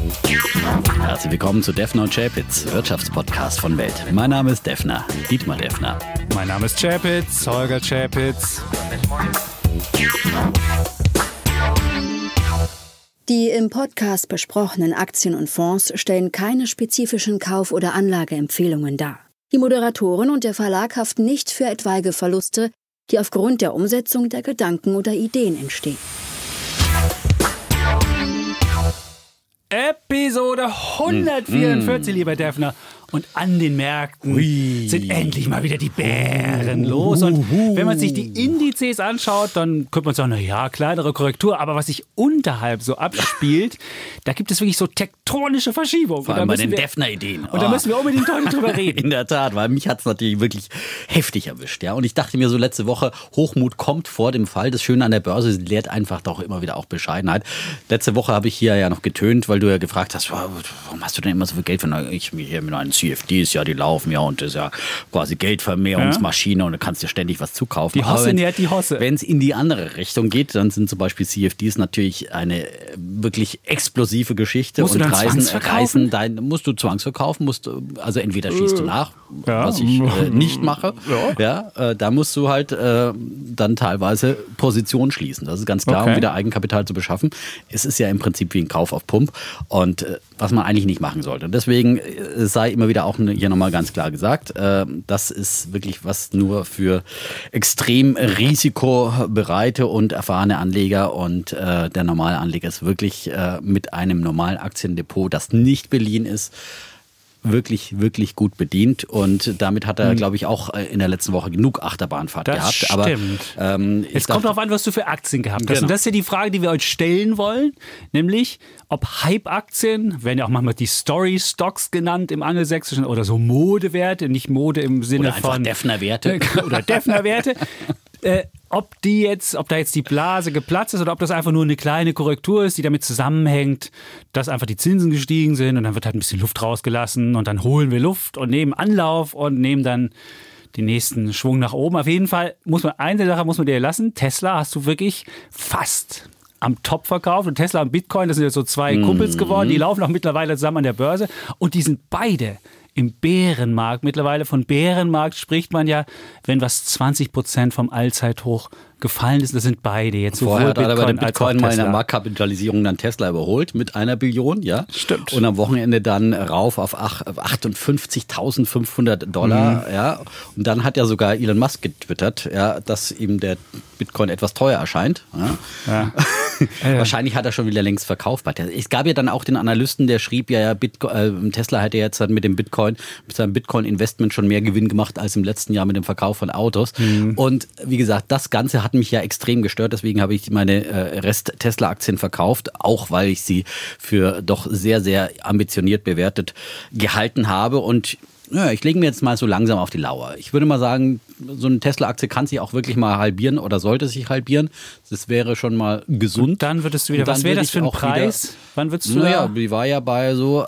Herzlich willkommen zu Defner und Chapitz, Wirtschaftspodcast von Welt. Mein Name ist Defner, Dietmar Defner. Mein Name ist Chapitz, Holger Chapitz. Die im Podcast besprochenen Aktien und Fonds stellen keine spezifischen Kauf- oder Anlageempfehlungen dar. Die Moderatoren und der Verlag haften nicht für etwaige Verluste, die aufgrund der Umsetzung der Gedanken oder Ideen entstehen. Episode 144, lieber Defner. Und an den Märkten sind endlich mal wieder die Bären los. Und wenn man sich die Indizes anschaut, dann könnte man sagen, naja, kleinere Korrektur. Aber was sich unterhalb so abspielt, da gibt es wirklich so tektonische Verschiebungen. Vor allem bei den Defner-Ideen. Und da müssen wir unbedingt heute drüber reden. In der Tat, weil mich hat es natürlich wirklich heftig erwischt. Ja? Und ich dachte mir so letzte Woche, Hochmut kommt vor dem Fall. Das Schöne an der Börse lehrt einfach doch immer wieder auch Bescheidenheit. Letzte Woche habe ich hier ja noch getönt, weil du ja gefragt hast, warum hast du denn immer so viel Geld für ich hier mit einem CFDs, ja, die laufen ja und das ist ja quasi Geldvermehrungsmaschine und du kannst dir ständig was zukaufen. Die Hosse nährt die Hosse. Wenn es in die andere Richtung geht, dann sind zum Beispiel CFDs natürlich eine wirklich explosive Geschichte. Musst du dann zwangsverkaufen? Musst du zwangsverkaufen, also entweder schießt du nach, was ich nicht mache, da musst du halt dann teilweise Positionen schließen. Das ist ganz klar, um wieder Eigenkapital zu beschaffen. Es ist ja im Prinzip wie ein Kauf auf Pump und was man eigentlich nicht machen sollte. Deswegen sei immer wieder auch hier nochmal ganz klar gesagt, das ist wirklich was nur für extrem risikobereite und erfahrene Anleger und der normale Anleger ist wirklich mit einem normalen Aktiendepot, das nicht beliehen ist, wirklich, wirklich gut bedient und damit hat er, glaube ich, auch in der letzten Woche genug Achterbahnfahrt gehabt. Stimmt. Aber jetzt kommt darauf an, was du für Aktien gehabt hast. Genau. Und das ist ja die Frage, die wir euch stellen wollen, nämlich ob Hype-Aktien, werden ja auch manchmal die Story-Stocks genannt im Angelsächsischen oder so Modewerte, nicht Mode im Sinne oder einfach von Defner-Werte. Oder Defner-Werte. Ob da jetzt die Blase geplatzt ist oder ob das einfach nur eine kleine Korrektur ist, die damit zusammenhängt, dass einfach die Zinsen gestiegen sind und dann wird halt ein bisschen Luft rausgelassen und dann holen wir Luft und nehmen Anlauf und nehmen dann den nächsten Schwung nach oben. Auf jeden Fall eine Sache muss man dir lassen. Tesla hast du wirklich fast am Top verkauft und Tesla und Bitcoin, das sind jetzt so zwei Kumpels geworden, die laufen auch mittlerweile zusammen an der Börse und die sind beide im Bärenmarkt. Mittlerweile von Bärenmarkt spricht man ja, wenn was 20% vom Allzeithoch gefallen ist. Das sind beide jetzt. Vorher hat aber der Bitcoin mal in der Tesla. Marktkapitalisierung dann Tesla überholt mit 1 Billion, ja. Stimmt. Und am Wochenende dann rauf auf 58.500 $, ja. Und dann hat ja sogar Elon Musk getwittert, ja, dass ihm der Bitcoin etwas teuer erscheint. Ja. Wahrscheinlich hat er schon wieder längst verkauft. Es gab ja dann auch den Analysten, der schrieb Tesla hätte jetzt mit seinem Bitcoin-Investment schon mehr Gewinn gemacht als im letzten Jahr mit dem Verkauf von Autos. Und wie gesagt, das Ganze hat mich ja extrem gestört. Deswegen habe ich meine Rest-Tesla-Aktien verkauft, auch weil ich sie für doch sehr, sehr ambitioniert bewertet gehalten habe. Und ja, ich lege mir jetzt mal so langsam auf die Lauer. Ich würde mal sagen, so eine Tesla-Aktie kann sich auch wirklich mal halbieren oder sollte sich halbieren. Das wäre schon mal gesund. Und dann würdest du wieder, was wäre das für ein Preis? Wann würdest du die war ja bei so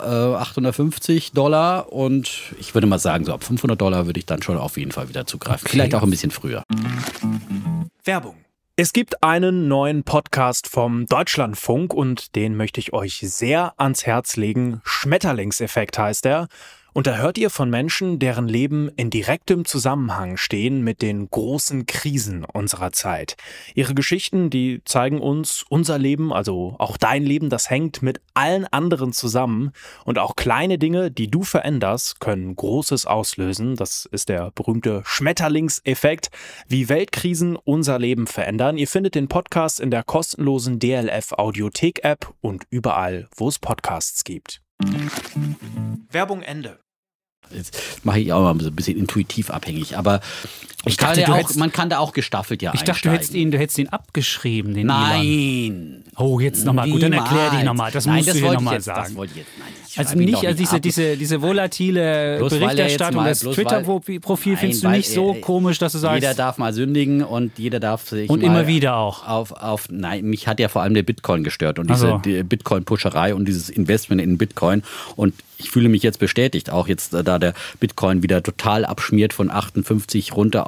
$850 und ich würde mal sagen, so ab $500 würde ich dann schon auf jeden Fall wieder zugreifen. Okay. Vielleicht auch ein bisschen früher. Werbung. Es gibt einen neuen Podcast vom Deutschlandfunk und den möchte ich euch sehr ans Herz legen. Schmetterlingseffekt heißt er. Und da hört ihr von Menschen, deren Leben in direktem Zusammenhang stehen mit den großen Krisen unserer Zeit. Ihre Geschichten, die zeigen uns, unser Leben, also auch dein Leben, das hängt mit allen anderen zusammen. Und auch kleine Dinge, die du veränderst, können Großes auslösen. Das ist der berühmte Schmetterlingseffekt, wie Weltkrisen unser Leben verändern. Ihr findet den Podcast in der kostenlosen DLF Audiothek App und überall, wo es Podcasts gibt. Werbung Ende. Jetzt mache ich auch mal so ein bisschen intuitiv abhängig, aber man kann da auch gestaffelt einsteigen. Ich dachte, du hättest ihn abgeschrieben, den Nein. Elon. Oh, jetzt nochmal. Gut, dann erklär dich nochmal. Das musst du hier nochmal sagen. Das wollte ich jetzt. Nein, also nicht, also diese volatile Berichterstattung, das Twitter-Profil findest du nicht so komisch, dass du sagst... Jeder darf mal sündigen und jeder darf sich und mal... immer wieder auch. Nein, mich hat ja vor allem der Bitcoin gestört und die Bitcoin-Puscherei und dieses Investment in Bitcoin und ich fühle mich jetzt bestätigt, auch jetzt da der Bitcoin wieder total abschmiert von 58 runter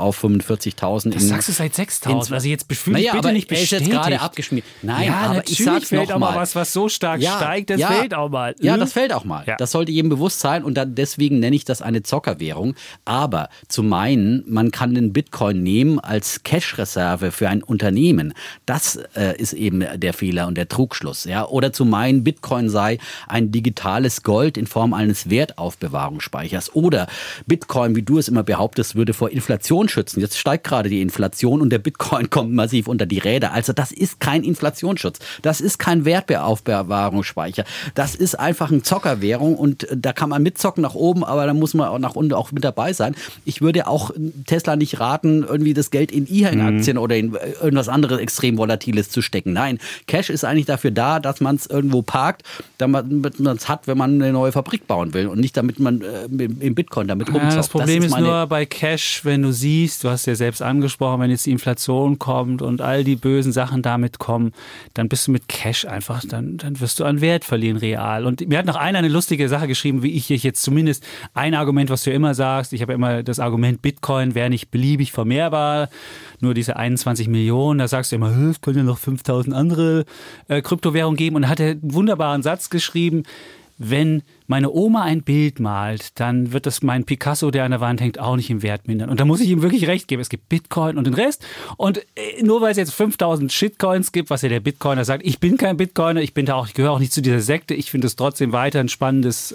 auf 45.000. Das sagst du seit 6.000. Also jetzt fühle ich bitte nicht bestätigt. Er ist jetzt gerade abgeschmiert. Nein, ja, aber ich sag's fällt noch auch mal. mal was so stark steigt, das fällt auch mal. Ja, das fällt auch mal. Ja. Das sollte jedem bewusst sein und deswegen nenne ich das eine Zockerwährung. Aber zu meinen, man kann den Bitcoin nehmen als Cash-Reserve für ein Unternehmen, das ist eben der Fehler und der Trugschluss. Ja? Oder zu meinen, Bitcoin sei ein digitales Gold in Form eines Wertaufbewahrungsspeichers. Oder Bitcoin, wie du es immer behauptest, würde vor Inflation schützen. Jetzt steigt gerade die Inflation und der Bitcoin kommt massiv unter die Räder. Also das ist kein Inflationsschutz. Das ist kein Wertaufbewahrungsspeicher. Das ist einfach eine Zockerwährung und da kann man mitzocken nach oben, aber da muss man auch nach unten auch mit dabei sein. Ich würde auch Tesla nicht raten, irgendwie das Geld in E-Hang-Aktien oder in irgendwas anderes extrem Volatiles zu stecken. Nein, Cash ist eigentlich dafür da, dass man es irgendwo parkt, damit man es hat, wenn man eine neue Fabrik bauen will und nicht damit man im Bitcoin damit rumzockt. Ja, das Problem ist nur bei Cash, wenn du siehst, du hast ja selbst angesprochen, wenn jetzt die Inflation kommt und all die bösen Sachen damit kommen, dann bist du mit Cash einfach, dann wirst du an Wert verlieren real. Und mir hat noch einer eine lustige Sache geschrieben, wie ich jetzt zumindest ein Argument, was du immer sagst, ich habe ja immer das Argument, Bitcoin wäre nicht beliebig vermehrbar, nur diese 21 Millionen, da sagst du immer, es können ja noch 5.000 andere Kryptowährungen geben und da hat er einen wunderbaren Satz geschrieben, wenn meine Oma ein Bild malt, dann wird das mein Picasso, der an der Wand hängt, auch nicht im Wert mindern. Und da muss ich ihm wirklich recht geben. Es gibt Bitcoin und den Rest. Und nur weil es jetzt 5.000 Shitcoins gibt, was ja der Bitcoiner sagt, ich bin kein Bitcoiner, ich gehöre auch nicht zu dieser Sekte. Ich finde es trotzdem weiter ein spannendes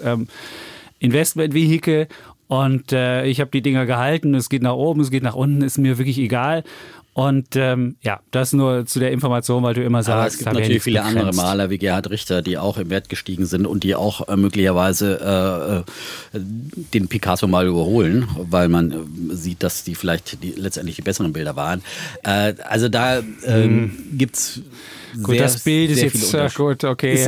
Investmentvehikel. Und ich habe die Dinger gehalten. Es geht nach oben, es geht nach unten, ist mir wirklich egal. Und das nur zu der Information, weil du immer sagst, aber es gibt natürlich viele andere Maler wie Gerhard Richter, die auch im Wert gestiegen sind und die auch möglicherweise den Picasso mal überholen, weil man sieht, dass die vielleicht letztendlich die besseren Bilder waren. Also da gibt's gut, das Bild ist jetzt gut, okay.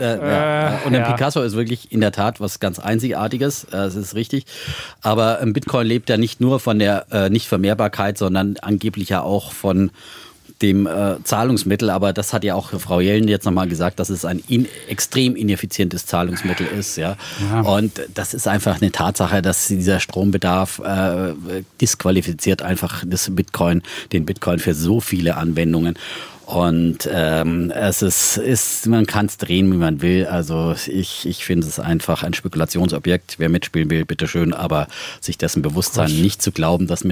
Und der Picasso ist wirklich in der Tat was ganz Einzigartiges, das ist richtig. Aber Bitcoin lebt ja nicht nur von der Nichtvermehrbarkeit, sondern angeblich ja auch von dem Zahlungsmittel. Aber das hat ja auch Frau Yellen jetzt nochmal gesagt, dass es ein extrem ineffizientes Zahlungsmittel ist. Ja? Und das ist einfach eine Tatsache, dass dieser Strombedarf disqualifiziert einfach den Bitcoin für so viele Anwendungen. Und es ist man kann es drehen, wie man will. Also ich finde es einfach ein Spekulationsobjekt. Wer mitspielen will, bitteschön, aber sich dessen bewusst sein, nicht zu glauben, dass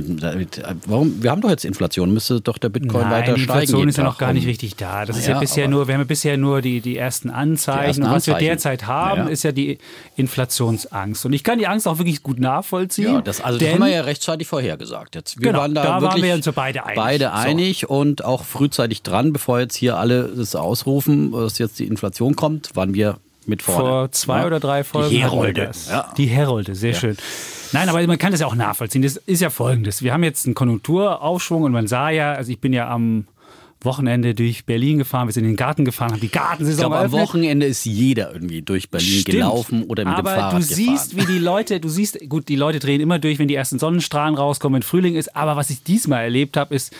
wir haben doch jetzt Inflation, müsste doch der Bitcoin weiter steigen. Die Inflation ist ja noch gar nicht richtig da. Das ist ja bisher nur, wir haben ja bisher nur die ersten Anzeichen. Und was wir derzeit haben, ist ja die Inflationsangst. Und ich kann die Angst auch wirklich gut nachvollziehen. Ja, das haben wir ja rechtzeitig vorhergesagt. Wir waren da waren wir uns ja beide einig und auch frühzeitig dran. Bevor jetzt hier alle das ausrufen, dass jetzt die Inflation kommt, waren wir mit vorne. Vor 2 oder 3 Folgen. Die Herolde. Die Herolde, sehr schön. Nein, aber man kann das ja auch nachvollziehen. Das ist ja Folgendes. Wir haben jetzt einen Konjunkturaufschwung und man sah ja, also ich bin ja am Wochenende durch Berlin gefahren, wir sind in den Garten gefahren, haben die Gartensaison eröffnet. Am Wochenende ist jeder irgendwie durch Berlin gelaufen oder mit dem Fahrrad gefahren. Aber du siehst, wie die Leute, die Leute drehen immer durch, wenn die ersten Sonnenstrahlen rauskommen, wenn Frühling ist. Aber was ich diesmal erlebt habe, ist,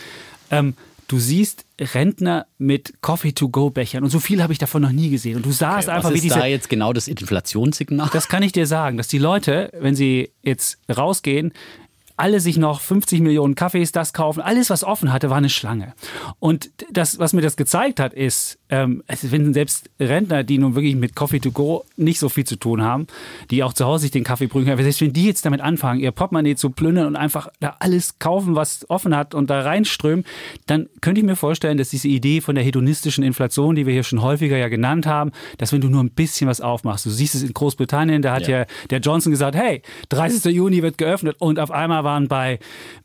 du siehst Rentner mit Coffee-to-go-Bechern und so viel habe ich davon noch nie gesehen. Und du sahst einfach, wie diese... Was ist da jetzt genau das Inflationssignal? Das kann ich dir sagen, dass die Leute, wenn sie jetzt rausgehen, alle sich noch 50 Millionen Kaffees das kaufen. Alles, was offen hatte, war eine Schlange. Und das, was mir das gezeigt hat, ist, wenn selbst Rentner, die nun wirklich mit Coffee to go nicht so viel zu tun haben, die auch zu Hause sich den Kaffee brühen können, selbst wenn die jetzt damit anfangen, ihr Portemonnaie zu plündern und einfach da alles kaufen, was offen hat und da reinströmen, dann könnte ich mir vorstellen, dass diese Idee von der hedonistischen Inflation, die wir hier schon häufiger ja genannt haben, dass wenn du nur ein bisschen was aufmachst, du siehst es in Großbritannien, da hat ja der Johnson gesagt, hey, 30. Juni wird geöffnet und auf einmal waren bei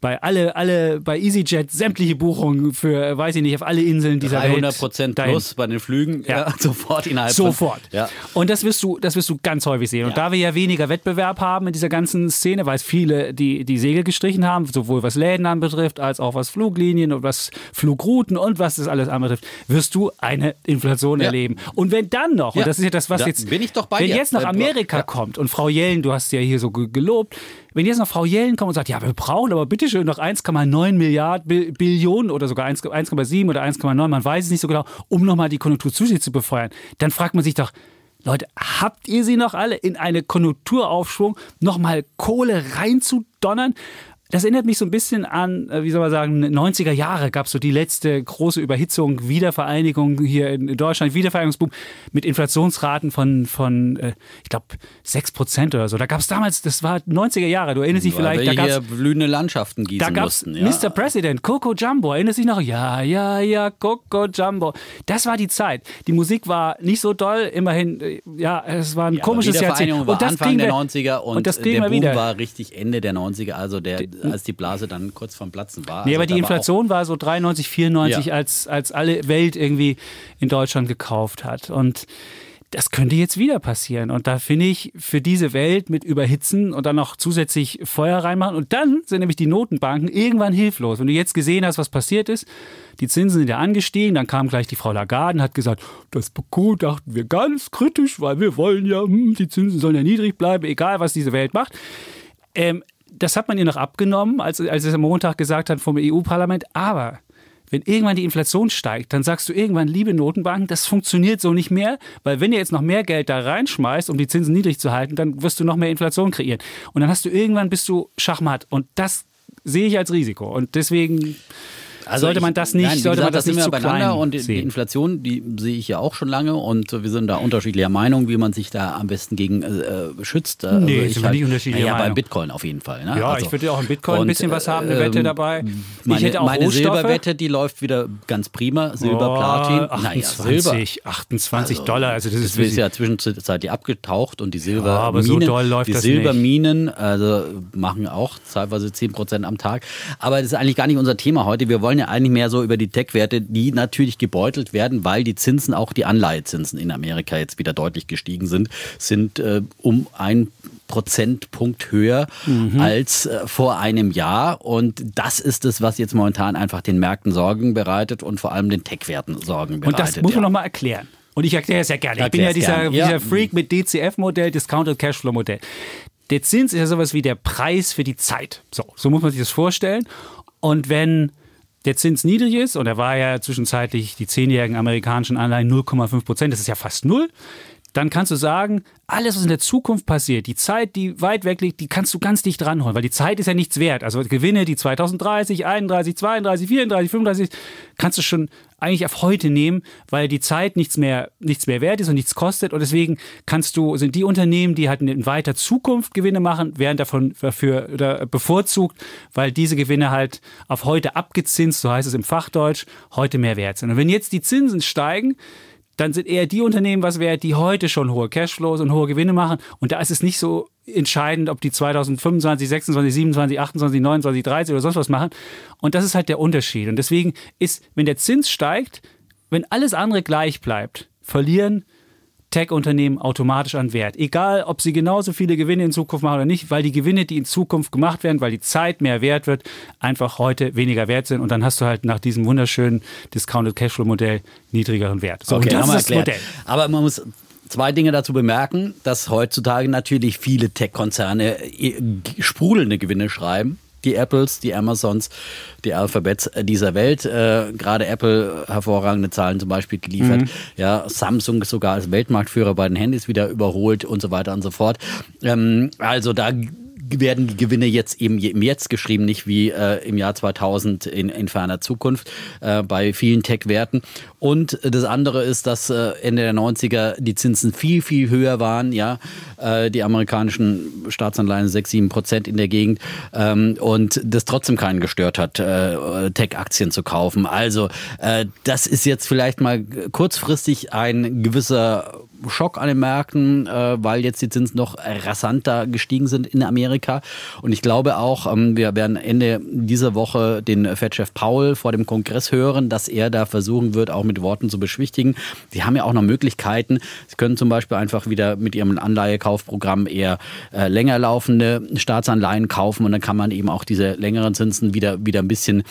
EasyJet sämtliche Buchungen für, weiß ich nicht, auf alle Inseln dieser Welt. 300% plus bei den Flügen, sofort innerhalb Sofort. Und das wirst du ganz häufig sehen. Und da wir ja weniger Wettbewerb haben in dieser ganzen Szene, weil es viele die Segel gestrichen haben, sowohl was Läden anbetrifft, als auch was Fluglinien und was Flugrouten und was das alles anbetrifft, wirst du eine Inflation erleben. Und wenn dann noch, und das ist ja das, was jetzt, bin ich doch bei wenn dir. Jetzt nach Amerika kommt und Frau Yellen, du hast ja hier so gelobt, wenn jetzt noch Frau Yellen kommt und sagt, ja, wir brauchen aber bitteschön noch 1,9 Billionen oder sogar 1,7 oder 1,9, man weiß es nicht so genau, um nochmal die Konjunktur zusätzlich zu befeuern, dann fragt man sich doch, Leute, habt ihr sie noch alle in eine Konjunkturaufschwung nochmal Kohle reinzudonnern? Das erinnert mich so ein bisschen an, wie soll man sagen, 90er Jahre gab es so die letzte große Überhitzung, Wiedervereinigung hier in Deutschland, Wiedervereinigungsboom mit Inflationsraten von ich glaube, 6% oder so. Da gab es damals, das war 90er Jahre, du erinnerst dich vielleicht. Da hier blühende Landschaften gießen da gab's mussten. Ja. Mr. President, Coco Jumbo, erinnerst du dich noch? Ja, Coco Jumbo. Das war die Zeit. Die Musik war nicht so doll, immerhin, es war ein komisches Jahrzehnt. War Anfang der 90er und das der Boom war richtig Ende der 90er, also als die Blase dann kurz vorm Platzen war. Nee, also aber die Inflation war so 93, 94, als alle Welt irgendwie in Deutschland gekauft hat. Und das könnte jetzt wieder passieren. Und da finde ich, für diese Welt mit Überhitzen und dann noch zusätzlich Feuer reinmachen. Und dann sind nämlich die Notenbanken irgendwann hilflos. Wenn du jetzt gesehen hast, was passiert ist, die Zinsen sind ja angestiegen, dann kam gleich die Frau Lagarde und hat gesagt, das begutachten wir ganz kritisch, weil wir wollen ja, die Zinsen sollen ja niedrig bleiben, egal was diese Welt macht. Das hat man ihr noch abgenommen, als es am Montag gesagt hat vom EU-Parlament. Aber wenn irgendwann die Inflation steigt, dann sagst du irgendwann, liebe Notenbanken, das funktioniert so nicht mehr, weil wenn ihr jetzt noch mehr Geld da reinschmeißt, um die Zinsen niedrig zu halten, dann wirst du noch mehr Inflation kreieren. Und dann bist du Schachmatt. Und das sehe ich als Risiko. Und deswegen sollte man das nicht zu klein und sehen. Die Inflation, die sehe ich ja auch schon lange und wir sind da unterschiedlicher Meinung, wie man sich da am besten gegen schützt. Nee, sind wir nicht unterschiedlicher Meinung. Beim Bitcoin auf jeden Fall. Ne? Ja, ich würde auch im Bitcoin ein bisschen was haben, eine Wette dabei. Meine Silberwette, die läuft wieder ganz prima. Silber, Platin. 28 Dollar. Also das ist ja zwischenzeitlich abgetaucht und die Silberminen, aber so doll läuft das Silberminen machen auch teilweise 10% am Tag. Aber das ist eigentlich gar nicht unser Thema heute. Wir wollen ja eigentlich mehr so über die Tech-Werte, die natürlich gebeutelt werden, weil die Zinsen, auch die Anleihezinsen in Amerika jetzt wieder deutlich gestiegen sind um 1 Prozentpunkt höher als vor einem Jahr. Und das ist es, was jetzt momentan einfach den Märkten Sorgen bereitet und vor allem den Tech-Werten Sorgen bereitet. Und das muss man nochmal erklären. Und ich erkläre es ja gerne. Ich bin ja dieser Freak mit DCF-Modell, Discounted Cashflow-Modell. Der Zins ist ja sowas wie der Preis für die Zeit. So muss man sich das vorstellen. Und wenn der Zins niedrig ist, und er war ja zwischenzeitlich die 10-jährigen amerikanischen Anleihen 0,5%, das ist ja fast null, dann kannst du sagen, alles, was in der Zukunft passiert, die Zeit, die weit weg liegt, die kannst du ganz dicht dranholen, weil die Zeit ist ja nichts wert. Also Gewinne, die 2030, 31, 32, 34, 35, kannst du schon eigentlich auf heute nehmen, weil die Zeit nichts mehr wert ist und nichts kostet. Und deswegen sind die Unternehmen, die halt in weiter Zukunft Gewinne machen, werden dafür bevorzugt, weil diese Gewinne halt auf heute abgezinst, so heißt es im Fachdeutsch, heute mehr wert sind. Und wenn jetzt die Zinsen steigen, dann sind eher die Unternehmen was wert, die heute schon hohe Cashflows und hohe Gewinne machen. Und da ist es nicht so entscheidend, ob die 2025, 26, 27, 28, 29, 30 oder sonst was machen. Und das ist halt der Unterschied. Und deswegen ist, wenn der Zins steigt, wenn alles andere gleich bleibt, verlieren Tech-Unternehmen automatisch an Wert. Egal, ob sie genauso viele Gewinne in Zukunft machen oder nicht, weil die Gewinne, die in Zukunft gemacht werden, weil die Zeit mehr wert wird, einfach heute weniger wert sind. Und dann hast du halt nach diesem wunderschönen Discounted Cashflow-Modell niedrigeren Wert. So, okay, und das ist das Modell. Aber man muss 2 Dinge dazu bemerken, dass heutzutage natürlich viele Tech-Konzerne sprudelnde Gewinne schreiben. Die Apples, die Amazons, die Alphabets dieser Welt. Gerade Apple hervorragende Zahlen zum Beispiel geliefert. Ja, Samsung sogar als Weltmarktführer bei den Handys wieder überholt und so weiter und so fort. Also da werden die Gewinne jetzt eben im Jetzt geschrieben, nicht wie im Jahr 2000 in ferner Zukunft bei vielen Tech-Werten. Und das andere ist, dass Ende der 90er die Zinsen viel, viel höher waren. Ja, die amerikanischen Staatsanleihen 6-7% in der Gegend und das trotzdem keinen gestört hat, Tech-Aktien zu kaufen. Also das ist jetzt vielleicht mal kurzfristig ein gewisser Schock an den Märkten, weil jetzt die Zinsen noch rasanter gestiegen sind in Amerika. Und ich glaube auch, wir werden Ende dieser Woche den Fed-Chef Powell vor dem Kongress hören, dass er da versuchen wird, auch mit Worten zu beschwichtigen. Sie haben ja auch noch Möglichkeiten. Sie können zum Beispiel einfach wieder mit ihrem Anleihekaufprogramm eher länger laufende Staatsanleihen kaufen und dann kann man eben auch diese längeren Zinsen wieder ein bisschen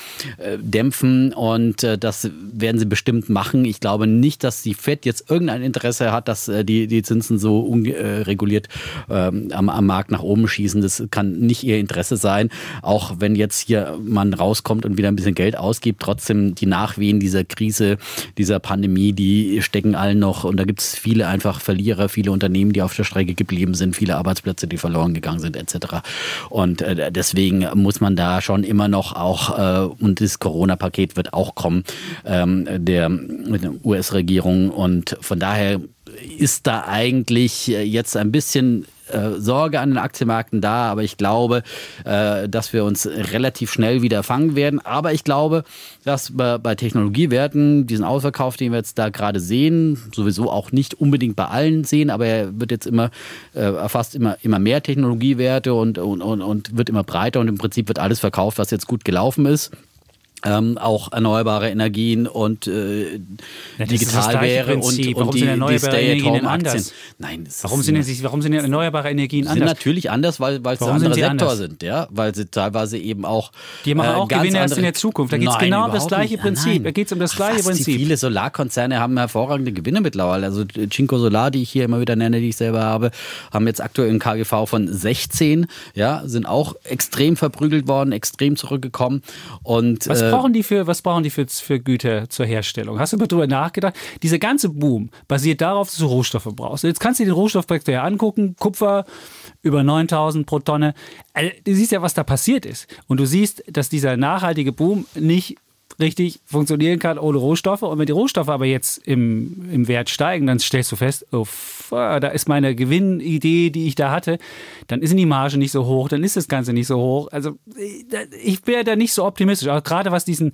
dämpfen und das werden sie bestimmt machen. Ich glaube nicht, dass die Fed jetzt irgendein Interesse hat, dass dass die Zinsen so unreguliert am Markt nach oben schießen. Das kann nicht ihr Interesse sein. Auch wenn jetzt hier man rauskommt und wieder ein bisschen Geld ausgibt, trotzdem die Nachwehen dieser Krise, dieser Pandemie, die stecken allen noch. Und da gibt es viele einfach Verlierer, viele Unternehmen, die auf der Strecke geblieben sind, viele Arbeitsplätze, die verloren gegangen sind, etc. Und deswegen muss man da schon immer noch auch, und das Corona-Paket wird auch kommen, mit der US-Regierung. Und von daher ist da eigentlich jetzt ein bisschen Sorge an den Aktienmärkten da, aber ich glaube, dass wir uns relativ schnell wieder fangen werden. Aber ich glaube, dass bei Technologiewerten, diesen Ausverkauf, den wir jetzt da gerade sehen, sowieso auch nicht unbedingt bei allen sehen, aber er wird jetzt erfasst immer mehr Technologiewerte und wird immer breiter und im Prinzip wird alles verkauft, was jetzt gut gelaufen ist. Auch erneuerbare Energien und Digitalware und die Stay-at-home-Aktien. Nein, warum sind erneuerbare Energien anders? Sind natürlich anders, weil es ein anderer Sektor sind, ja, weil sie teilweise eben auch die machen auch Gewinne erst in der Zukunft. Da geht es genau um das gleiche Prinzip. Da geht es um das gleiche Prinzip. Viele Solarkonzerne haben hervorragende Gewinne mittlerweile. Also Cinco Solar, die ich hier immer wieder nenne, die ich selber habe, haben jetzt aktuell einen KGV von 16, ja, sind auch extrem verprügelt worden, extrem zurückgekommen und Was brauchen die für Güter zur Herstellung? Hast du mal drüber nachgedacht? Dieser ganze Boom basiert darauf, dass du Rohstoffe brauchst. Jetzt kannst du dir den Rohstoffpreis ja angucken. Kupfer über 9.000 pro Tonne. Also, du siehst ja, was da passiert ist. Und du siehst, dass dieser nachhaltige Boom nicht richtig funktionieren kann ohne Rohstoffe. Und wenn die Rohstoffe aber jetzt im Wert steigen, dann stellst du fest, da ist meine Gewinnidee, die ich da hatte, dann ist die Marge nicht so hoch, dann ist das Ganze nicht so hoch. Also ich wäre da nicht so optimistisch. Auch gerade was diesen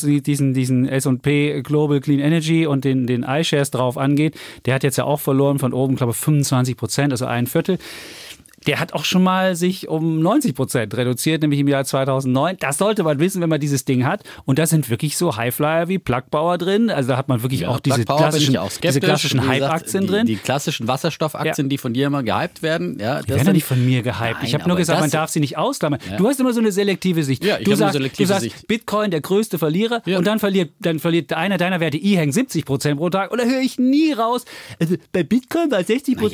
S&P Global Clean Energy und den iShares drauf angeht, der hat jetzt ja auch verloren von oben, glaube ich, 25%, also 1/4. Der hat auch schon mal sich um 90% reduziert, nämlich im Jahr 2009. Das sollte man wissen, wenn man dieses Ding hat. Und da sind wirklich so Highflyer wie Plug Power drin. Also da hat man wirklich auch diese klassischen Hype-Aktien drin. Die klassischen Wasserstoffaktien, die von dir immer gehypt werden. Ja, die werden ja nicht von mir gehypt. Nein, ich habe nur gesagt, man darf sie nicht ausklammern. Ja. Du hast immer so eine selektive Sicht. Ja, du sagst, Bitcoin der größte Verlierer und dann verliert einer deiner Werte E-Hang 70% pro Tag. Und da höre ich nie raus. Also bei Bitcoin war 60%.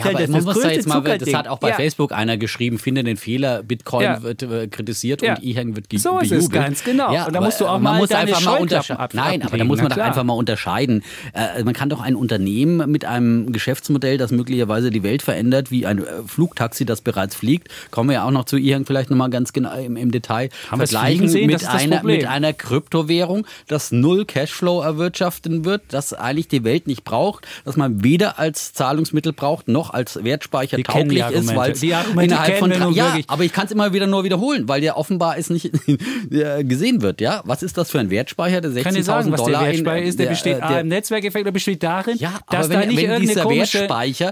Das hat auch bei Facebook einer geschrieben, finde den Fehler, Bitcoin wird kritisiert und E-Hang wird so bejubelt. So ist es ganz genau. Ja, und da musst du auch mal deine Scheuklappen abnehmen. Nein, aber da muss man doch einfach mal unterscheiden. Man kann doch ein Unternehmen mit einem Geschäftsmodell, das möglicherweise die Welt verändert, wie ein Flugtaxi, das bereits fliegt, kommen wir ja auch noch zu E-Hang vielleicht nochmal ganz genau im Detail, vergleichen mit einer Kryptowährung, das null Cashflow erwirtschaften wird, das eigentlich die Welt nicht braucht, dass man weder als Zahlungsmittel braucht, noch als Wertspeicher tauglich ist, weil innerhalb von aber ich kann es immer wieder nur wiederholen, weil der offenbar es nicht gesehen wird. Ja, was ist das für ein Wertspeicher? Der 16.000 $. Was der Wertspeicher ist, der besteht im Netzwerkeffekt, oder besteht darin, dass da nicht irgendeine dieser Wertspeicher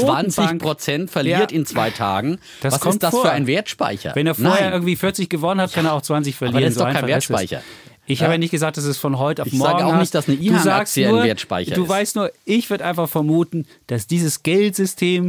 20% verliert in 2 Tagen. Was ist das für ein Wertspeicher? Wenn er vorher irgendwie 40 gewonnen hat, kann er auch 20 verlieren. Aber das ist doch kein Wertspeicher. Ich habe ja nicht gesagt, dass es von heute auf morgen Ich sage auch nicht, dass eine E-Hang-Aktie ein Wertspeicher ist. Du weißt nur, ich würde einfach vermuten, dass dieses Geldsystem,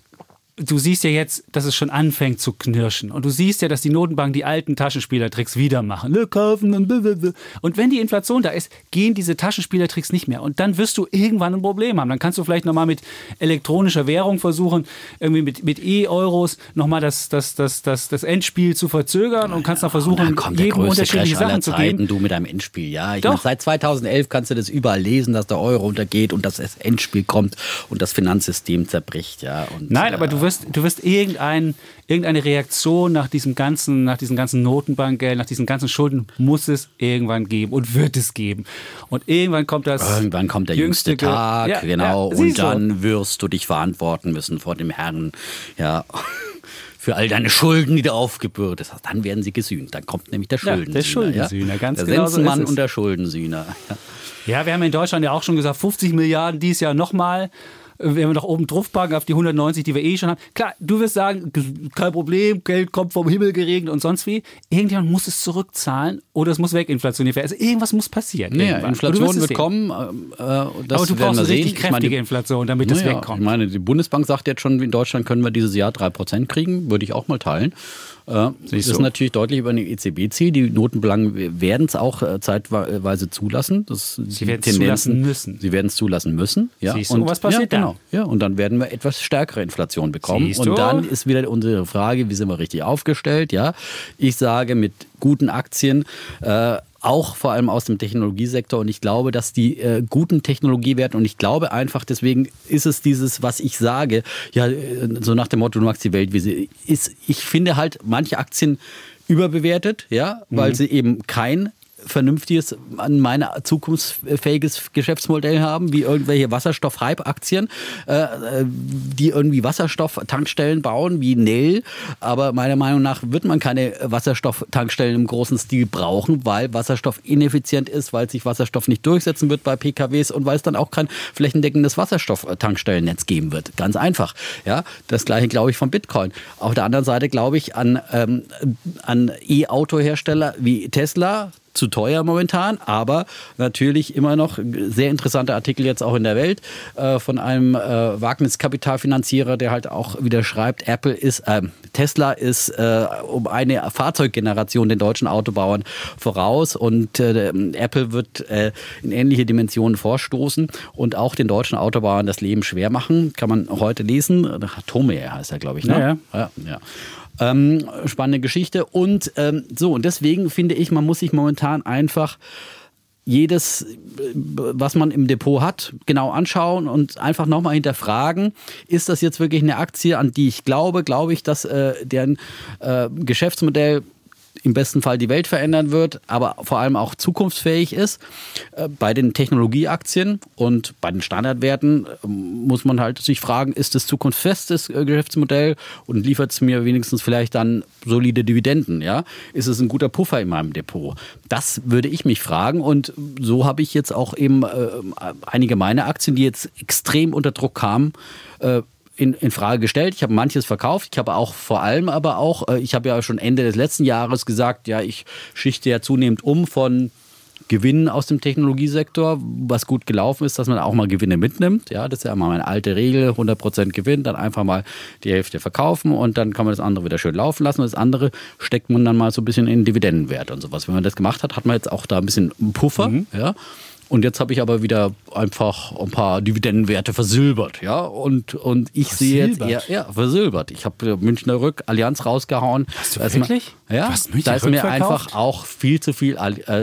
du siehst ja jetzt, dass es schon anfängt zu knirschen. Und du siehst ja, dass die Notenbanken die alten Taschenspielertricks wieder machen. Kaufen und blablabla. Und wenn die Inflation da ist, gehen diese Taschenspielertricks nicht mehr. Und dann wirst du irgendwann ein Problem haben. Dann kannst du vielleicht nochmal mit elektronischer Währung versuchen, irgendwie mit E-Euros nochmal das Endspiel zu verzögern und kannst noch versuchen, jedem unterschiedliche Sachen zu geben. Du mit deinem Endspiel, ja. Ich meine, seit 2011 kannst du das überall lesen, dass der Euro untergeht und dass das Endspiel kommt und das Finanzsystem zerbricht, ja. Und, nein, aber du wirst irgendeine Reaktion nach diesem ganzen Notenbankgeld, nach diesen ganzen Schulden muss es irgendwann geben und wird es geben. Und irgendwann kommt der jüngste Tag, genau. Und dann wirst du dich verantworten müssen vor dem Herrn, ja. Für all deine Schulden, die du aufgebürdet hast. Dann werden sie gesühnt. Dann kommt nämlich der Schuldensühner. Der Schuldensühner, ganz der genau. Der Sensenmann und der Schuldensühner. Ja, wir haben in Deutschland ja auch schon gesagt, 50 Milliarden dieses Jahr nochmal. Wenn wir noch oben drauf packen auf die 190, die wir schon haben. Klar, du wirst sagen, kein Problem, Geld kommt vom Himmel geregnet und sonst wie. Irgendjemand muss es zurückzahlen oder es muss weginflationiert werden. Also irgendwas muss passieren. Ja, Inflation wird kommen. Aber du brauchst eine richtig kräftige Inflation, damit das wegkommt. Ich meine, die Bundesbank sagt jetzt schon, in Deutschland können wir dieses Jahr 3% kriegen. Würde ich auch mal teilen. Das ist natürlich deutlich über dem EZB-Ziel. Die Notenbanken werden es auch zeitweise zulassen. Sie werden es zulassen müssen. Sie werden es zulassen müssen. Ja. Und was passiert dann? Genau. Ja, und dann werden wir etwas stärkere Inflation bekommen. Siehst und du? dann ist wieder unsere Frage, wie sind wir richtig aufgestellt? Ja, ich sage mit guten Aktien, auch vor allem aus dem Technologiesektor. Und ich glaube, dass die guten Technologiewerte, und ich glaube einfach, deswegen ist es dieses, was ich sage, ja, so nach dem Motto, du magst die Welt, wie sie ist. Ich finde halt manche Aktien überbewertet, ja, weil sie eben kein vernünftiges, an meiner zukunftsfähiges Geschäftsmodell haben, wie irgendwelche Wasserstoff-Hype-Aktien, die irgendwie Wasserstofftankstellen bauen, wie Nel. Aber meiner Meinung nach wird man keine Wasserstofftankstellen im großen Stil brauchen, weil Wasserstoff ineffizient ist, weil sich Wasserstoff nicht durchsetzen wird bei PKWs und weil es dann auch kein flächendeckendes Wasserstofftankstellennetz geben wird. Ganz einfach. Ja, das gleiche glaube ich von Bitcoin. Auf der anderen Seite glaube ich an E-Auto-Hersteller wie Tesla, zu teuer momentan, aber natürlich immer noch sehr interessanter Artikel jetzt auch in der Welt von einem Wagniskapitalfinanzierer, der halt auch wieder schreibt, Tesla ist um eine Fahrzeuggeneration den deutschen Autobauern voraus und Apple wird in ähnliche Dimensionen vorstoßen und auch den deutschen Autobauern das Leben schwer machen. Kann man heute lesen. Tome heißt er, glaube ich. Ne? Ja. Spannende Geschichte. Und und deswegen finde ich, man muss sich momentan einfach jedes, was man im Depot hat, genau anschauen und einfach nochmal hinterfragen, ist das jetzt wirklich eine Aktie, an die ich glaube ich, dass deren Geschäftsmodell im besten Fall die Welt verändern wird, aber vor allem auch zukunftsfähig ist. Bei den Technologieaktien und bei den Standardwerten muss man halt sich fragen, ist es zukunftsfestes Geschäftsmodell und liefert es mir wenigstens vielleicht dann solide Dividenden? Ja? Ist es ein guter Puffer in meinem Depot? Das würde ich mich fragen und so habe ich jetzt auch eben einige meiner Aktien, die jetzt extrem unter Druck kamen, in Frage gestellt. Ich habe manches verkauft. Ich habe auch vor allem aber auch, ich habe ja schon Ende des letzten Jahres gesagt, ja, ich schichte ja zunehmend um von Gewinnen aus dem Technologiesektor, was gut gelaufen ist, dass man auch mal Gewinne mitnimmt. Ja, das ist ja immer meine alte Regel, 100% Gewinn, dann einfach mal die Hälfte verkaufen und dann kann man das andere wieder schön laufen lassen. Und das andere steckt man dann mal so ein bisschen in Dividendenwert und sowas. Wenn man das gemacht hat, hat man jetzt auch da ein bisschen Puffer, ja. Und jetzt habe ich aber wieder einfach ein paar Dividendenwerte versilbert, ja. Und ich sehe jetzt eher versilbert. Ich habe Münchner Rück, Allianz rausgehauen. Hast du wirklich? Ja, da ist mir einfach auch viel zu viel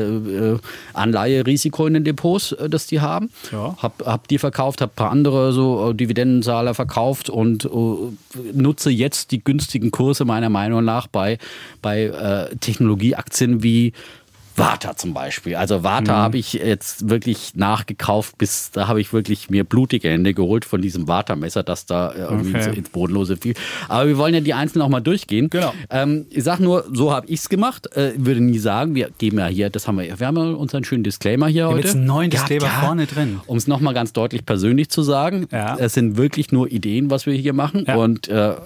Anleiherisiko in den Depots, das die haben. Ja. Hab die verkauft, habe ein paar andere so Dividendenzahler verkauft und nutze jetzt die günstigen Kurse meiner Meinung nach bei Technologieaktien wie Varta zum Beispiel. Also Varta habe ich jetzt wirklich nachgekauft, da habe ich wirklich mir blutige Hände geholt von diesem Varta-Messer, das da irgendwie ins Bodenlose fiel. Aber wir wollen ja die Einzelnen auch mal durchgehen. Genau. Ich sage nur, so habe ich es gemacht. Würde nie sagen, wir geben ja hier, wir haben ja unseren schönen Disclaimer hier heute. Jetzt einen neuen Disclaimer vorne drin. Um es nochmal ganz deutlich persönlich zu sagen, es sind wirklich nur Ideen, was wir hier machen. Ja. Und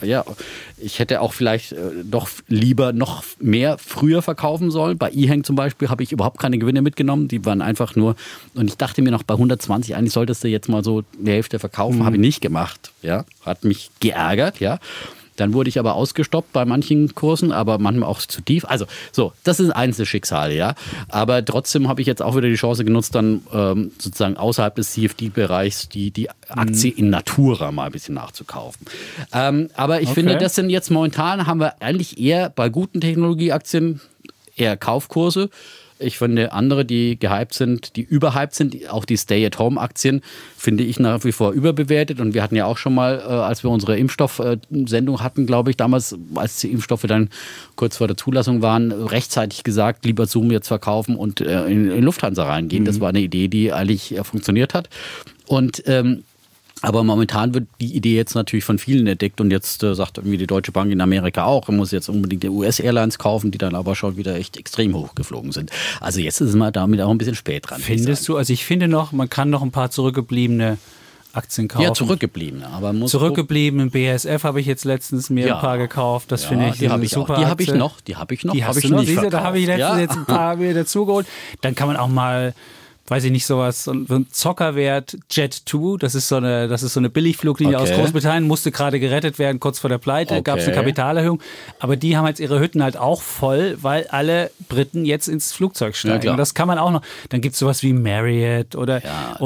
ich hätte auch vielleicht doch lieber noch mehr früher verkaufen sollen. Bei eHang zum Beispiel habe ich überhaupt keine Gewinne mitgenommen. Die waren einfach nur, und ich dachte mir noch bei 120, eigentlich solltest du jetzt mal so die Hälfte verkaufen. Habe ich nicht gemacht. Ja, hat mich geärgert, ja. Dann wurde ich aber ausgestoppt bei manchen Kursen, aber manchmal auch zu tief. Also so, das sind Einzelschicksale, ja. Aber trotzdem habe ich jetzt auch wieder die Chance genutzt, dann sozusagen außerhalb des CFD-Bereichs die Aktie in Natura mal ein bisschen nachzukaufen. Aber ich finde, das sind jetzt momentan, haben wir eigentlich eher bei guten Technologieaktien eher Kaufkurse. Ich finde andere, die gehypt sind, die überhyped sind, auch die Stay-at-Home-Aktien, finde ich nach wie vor überbewertet. Und wir hatten ja auch schon mal, als wir unsere Impfstoffsendung hatten, glaube ich, damals, als die Impfstoffe dann kurz vor der Zulassung waren, rechtzeitig gesagt, lieber Zoom jetzt verkaufen und in Lufthansa reingehen. Das war eine Idee, die eigentlich funktioniert hat. Und aber momentan wird die Idee jetzt natürlich von vielen entdeckt und jetzt sagt irgendwie die Deutsche Bank in Amerika auch, man muss jetzt unbedingt die US-Airlines kaufen, die dann aber schon wieder echt extrem hochgeflogen sind. Also jetzt ist man damit auch ein bisschen spät dran. Findest du? Also ich finde noch, man kann noch ein paar zurückgebliebene Aktien kaufen. Ja, zurückgebliebene. Aber zurückgebliebenen BASF habe ich jetzt letztens mir ein paar gekauft. Das finde ich eine super Die habe ich noch. Die hast du noch. Da habe ich letztens jetzt ein paar wieder dazugeholt. Dann kann man auch mal weiß ich nicht, sowas, so ein Zockerwert Jet2, das ist so eine Billigfluglinie aus Großbritannien, musste gerade gerettet werden, kurz vor der Pleite, gab es eine Kapitalerhöhung, aber die haben jetzt ihre Hütten halt auch voll, weil alle Briten jetzt ins Flugzeug steigen. Und das kann man auch noch, dann gibt es sowas wie Marriott oder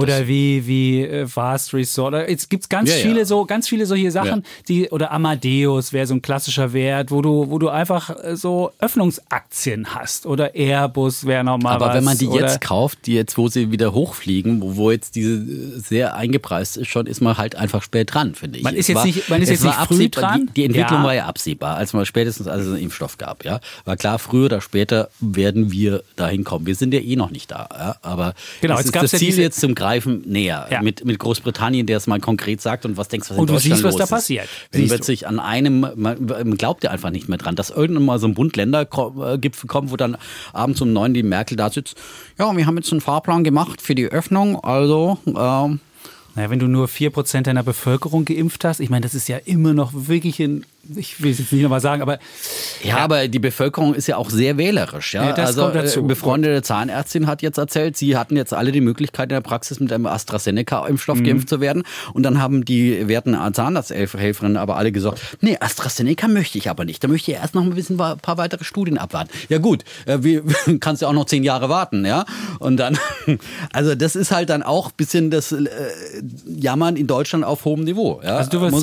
wie Vast Resort, jetzt gibt es ganz viele solche Sachen, oder Amadeus wäre so ein klassischer Wert, wo du einfach so Öffnungsaktien hast, oder Airbus wäre nochmal was. Aber wenn man die jetzt kauft, wo sie wieder hochfliegen, wo jetzt diese sehr eingepreist ist, schon ist man halt einfach spät dran, finde ich. Man ist jetzt nicht früh dran. Die Entwicklung war ja absehbar, als man spätestens als es einen Impfstoff gab. Ja, war klar, früher oder später werden wir dahin kommen. Wir sind ja eh noch nicht da. Ja? Aber das Ziel jetzt zum Greifen näher. Ja. Mit Großbritannien, der es mal konkret sagt und was denkst du, was in Deutschland los ist. Und du siehst, was da passiert. Wenn plötzlich an einem, man glaubt ja einfach nicht mehr dran, dass irgendwann mal so ein Bund-Länder-Gipfel kommt, wo dann abends um 9 die Merkel da sitzt. Ja, wir haben jetzt einen Fahrplan gemacht für die Öffnung, also naja, wenn du nur 4% deiner Bevölkerung geimpft hast, ich meine, das ist ja immer noch wirklich ich will es jetzt nicht nochmal sagen, aber... Ja, aber die Bevölkerung ist ja auch sehr wählerisch. Ja? Das kommt dazu. Befreundete Zahnärztin hat jetzt erzählt, sie hatten jetzt alle die Möglichkeit in der Praxis mit einem AstraZeneca-Impfstoff geimpft zu werden. Und dann haben die werten Zahnarzthelferinnen aber alle gesagt, nee, AstraZeneca möchte ich aber nicht. Da möchte ich erst noch ein paar weitere Studien abwarten. Ja gut, kannst ja auch noch 10 Jahre warten. Ja? Und dann, also das ist halt dann auch ein bisschen das Jammern in Deutschland auf hohem Niveau. Ja? Also du wirst,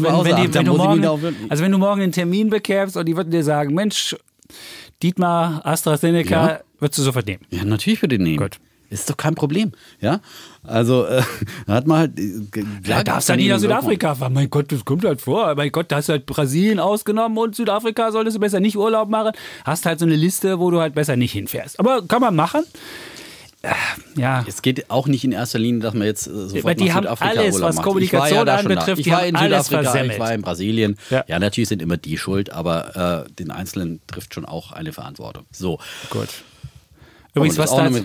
wenn du morgen einen Termin bekämst und die würden dir sagen, Mensch, Dietmar, AstraZeneca, würdest du sofort nehmen? Ja, natürlich würde ich nehmen. Gut. Ist doch kein Problem. Ja? Also, hat man halt. Ja, darfst du nicht nach Südafrika fahren. Mein Gott, das kommt halt vor. Mein Gott, da hast du halt Brasilien ausgenommen und Südafrika solltest du besser nicht Urlaub machen. Hast halt so eine Liste, wo du halt besser nicht hinfährst. Aber kann man machen. Ja. Es geht auch nicht in erster Linie, dass man jetzt sofort die nach haben Südafrika alles, Urlaub was macht. Kommunikation anbetrifft, ich war in Südafrika, versemmelt. ich war in Brasilien. Ja, natürlich sind immer die schuld, aber den Einzelnen trifft schon auch eine Verantwortung. So. Gut. Übrigens,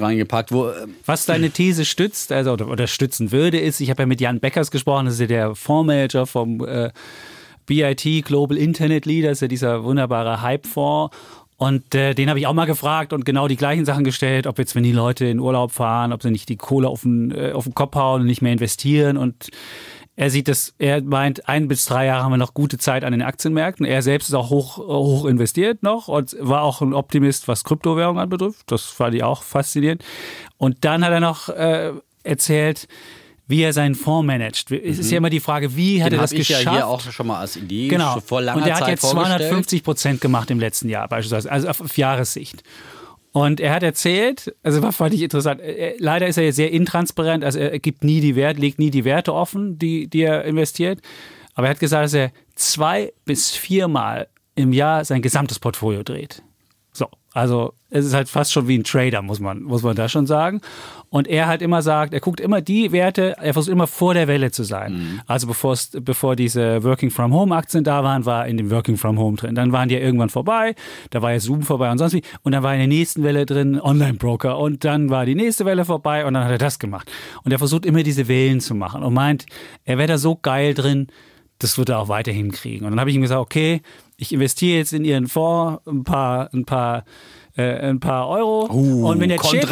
was deine These stützt, also oder stützen würde, ist, ich habe ja mit Jan Beckers gesprochen, das ist ja der Fondsmanager vom BIT, Global Internet Leader, das ist ja dieser wunderbare Hype-Fonds. Und den habe ich auch mal gefragt und genau die gleichen Sachen gestellt, ob jetzt, wenn die Leute in Urlaub fahren, ob sie nicht die Kohle auf den Kopf hauen und nicht mehr investieren. Und er meint, 1 bis 3 Jahre haben wir noch gute Zeit an den Aktienmärkten. Er selbst ist auch hoch investiert noch und war auch ein Optimist, was Kryptowährungen anbetrifft. Das fand ich auch faszinierend. Und dann hat er noch erzählt, wie er seinen Fonds managt. Es ist ja immer die Frage, wie hat er das geschafft? Ja hier auch schon mal als Idee vor langer Zeit vorgestellt. Und der hat jetzt 250% gemacht im letzten Jahr beispielsweise, also auf Jahressicht. Und er hat erzählt, also was fand ich interessant, leider ist er jetzt sehr intransparent, also er legt nie die Werte offen, die er investiert. Aber er hat gesagt, dass er 2 bis 4 Mal im Jahr sein gesamtes Portfolio dreht. So, also es ist halt fast schon wie ein Trader, muss man da schon sagen. Und er halt immer sagt, er guckt immer die Werte, er versucht immer vor der Welle zu sein. Mhm. Also bevor diese Working-from-Home-Aktien da waren, war er in dem Working-from-Home drin. Dann waren die ja irgendwann vorbei, da war ja Zoom vorbei und sonst wie. Und dann war in der nächsten Welle drin Online-Broker und dann war die nächste Welle vorbei und dann hat er das gemacht. Und er versucht immer diese Wellen zu machen und meint, er wäre da so geil drin, das wird er auch weiterhin kriegen. Und dann habe ich ihm gesagt, okay, ich investiere jetzt in Ihren Fonds ein paar Euro. Und wenn der Chef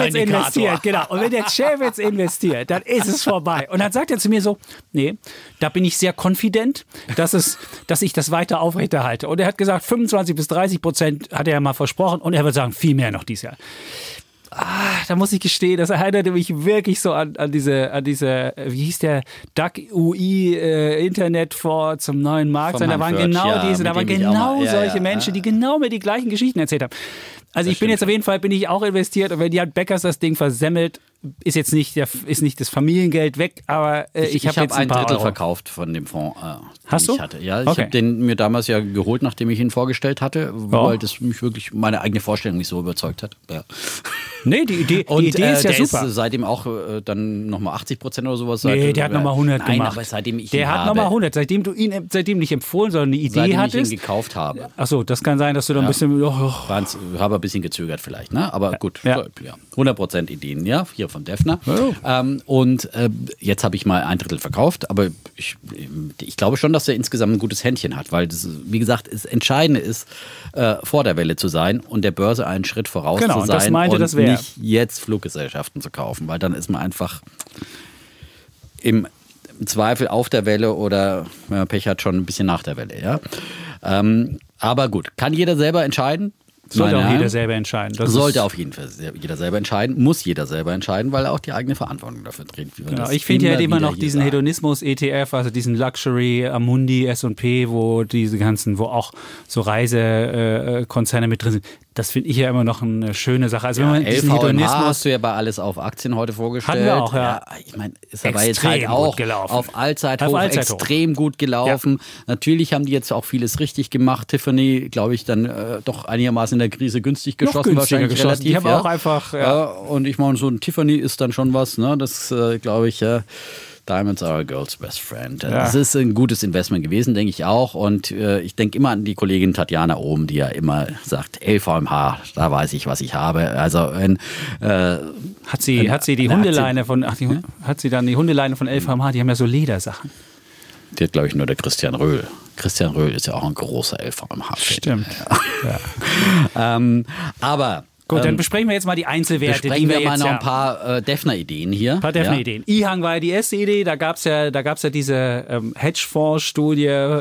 jetzt investiert, dann ist es vorbei. Und dann sagt er zu mir so, nee, da bin ich sehr confident, dass ich das weiter aufrechterhalte. Und er hat gesagt, 25 bis 30% hat er ja mal versprochen und er wird sagen, viel mehr noch dieses Jahr. Da muss ich gestehen, das erinnerte mich wirklich so an diese, wie hieß der, DAC UI Internetfonds zum neuen Markt. Da waren genau solche Menschen, die genau mir die gleichen Geschichten erzählt haben. Also ich bin jetzt auf jeden Fall auch investiert und wenn Jan Beckers das Ding versemmelt, ist nicht das Familiengeld weg, aber ich habe jetzt ein Drittel Euro verkauft von dem Fonds, Hast du? Ich hatte. Ja, ich habe den mir damals ja geholt, nachdem ich ihn vorgestellt hatte, weil das mich wirklich meine eigene Vorstellung nicht so überzeugt hat. Ja. Nee, die Idee ist ja super. Ist seitdem auch dann nochmal 80% oder sowas. Nee, der hat nochmal 100 gemacht. Nein, aber seitdem ich der hat nochmal 100. Seitdem nicht empfohlen, sondern eine Idee hattest. Seitdem ich ihn gekauft habe. Achso, das kann sein, dass du da ein bisschen... Habe ein bisschen gezögert vielleicht, ne? Aber gut, 100% Ideen, ja, hier von Defner. Und jetzt habe ich mal 1/3 verkauft, aber ich glaube schon, dass er insgesamt ein gutes Händchen hat, weil das, wie gesagt, das Entscheidende ist, vor der Welle zu sein und der Börse einen Schritt voraus zu sein das meinte, und das wäre nicht jetzt Fluggesellschaften zu kaufen, weil dann ist man einfach im Zweifel auf der Welle oder, wenn man Pech hat, schon ein bisschen nach der Welle. Ja? Aber gut, kann jeder selber entscheiden. Sollte auch jeder selber entscheiden. Sollte auf jeden Fall jeder selber entscheiden, muss jeder selber entscheiden, weil er auch die eigene Verantwortung dafür trägt. Genau, ich finde ja immer noch diesen Hedonismus-ETF, also diesen Luxury, Amundi, S&P, wo auch so Reisekonzerne mit drin sind. Das finde ich ja immer noch eine schöne Sache. Also wenn man diesen Hedonismus hast du ja bei Alles auf Aktien heute vorgestellt. Hatten wir auch, ja. Ich meine, ist aber jetzt halt auch auf Allzeithoch extrem gut gelaufen. Ja. Natürlich haben die jetzt auch vieles richtig gemacht. Tiffany, glaube ich, dann doch einigermaßen in der Krise günstig geschossen. Wahrscheinlich geschossen. Die haben auch einfach... und ich meine, so ein Tiffany ist dann schon was, ne? Das glaube ich... Diamonds are a girl's best friend. Ja. Das ist ein gutes Investment gewesen, denke ich auch. Und ich denke immer an die Kollegin Tatjana Ohm, die ja immer sagt, LVMH, da weiß ich, was ich habe. Also hat sie die Hundeleine von LVMH, die haben ja so Ledersachen. Die hat, glaube ich, nur der Christian Röhl. Christian Röhl ist ja auch ein großer LVMH-Fan. Stimmt. Ja. Aber gut, dann besprechen wir jetzt mal die Einzelwerte. Besprechen wir mal noch ein paar Defner-Ideen hier. Ein paar Defner-Ideen. IHANG war ja die erste Idee. Da gab es ja diese Hedgefonds-Studie,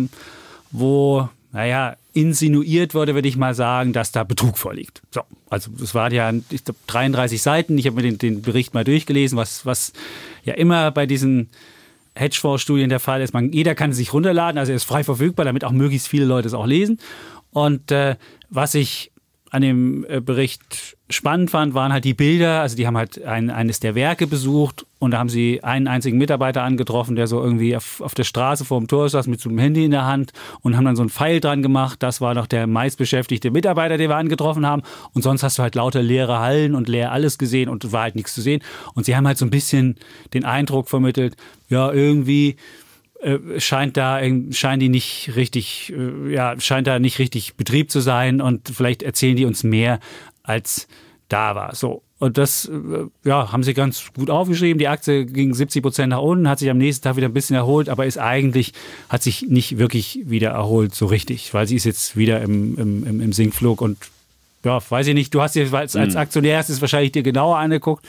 wo, insinuiert wurde, würde ich mal sagen, dass da Betrug vorliegt. So, also das waren ja 33 Seiten. Ich habe mir den Bericht mal durchgelesen, was ja immer bei diesen Hedgefonds-Studien der Fall ist. Jeder kann es sich runterladen, also er ist frei verfügbar, damit auch möglichst viele Leute es auch lesen. Und was ich an dem Bericht spannend fand, waren halt die Bilder. Also die haben halt eines der Werke besucht und da haben sie einen einzigen Mitarbeiter angetroffen, der so irgendwie auf der Straße vor dem Tor saß mit so einem Handy in der Hand und haben dann so einen Pfeil dran gemacht. Das war noch der meistbeschäftigte Mitarbeiter, den wir angetroffen haben. Und sonst hast du halt lauter leere Hallen und leer alles gesehen und war halt nichts zu sehen. Und sie haben halt so ein bisschen den Eindruck vermittelt, ja, irgendwie scheint da nicht richtig Betrieb zu sein und vielleicht erzählen die uns mehr, als da war. So. Und das haben sie ganz gut aufgeschrieben. Die Aktie ging 70% nach unten, hat sich am nächsten Tag wieder ein bisschen erholt, aber hat sich nicht wirklich wieder erholt so richtig, weil sie ist jetzt wieder im Sinkflug und weiß ich nicht, du hast dir als Aktionär hast es wahrscheinlich dir genauer angeguckt.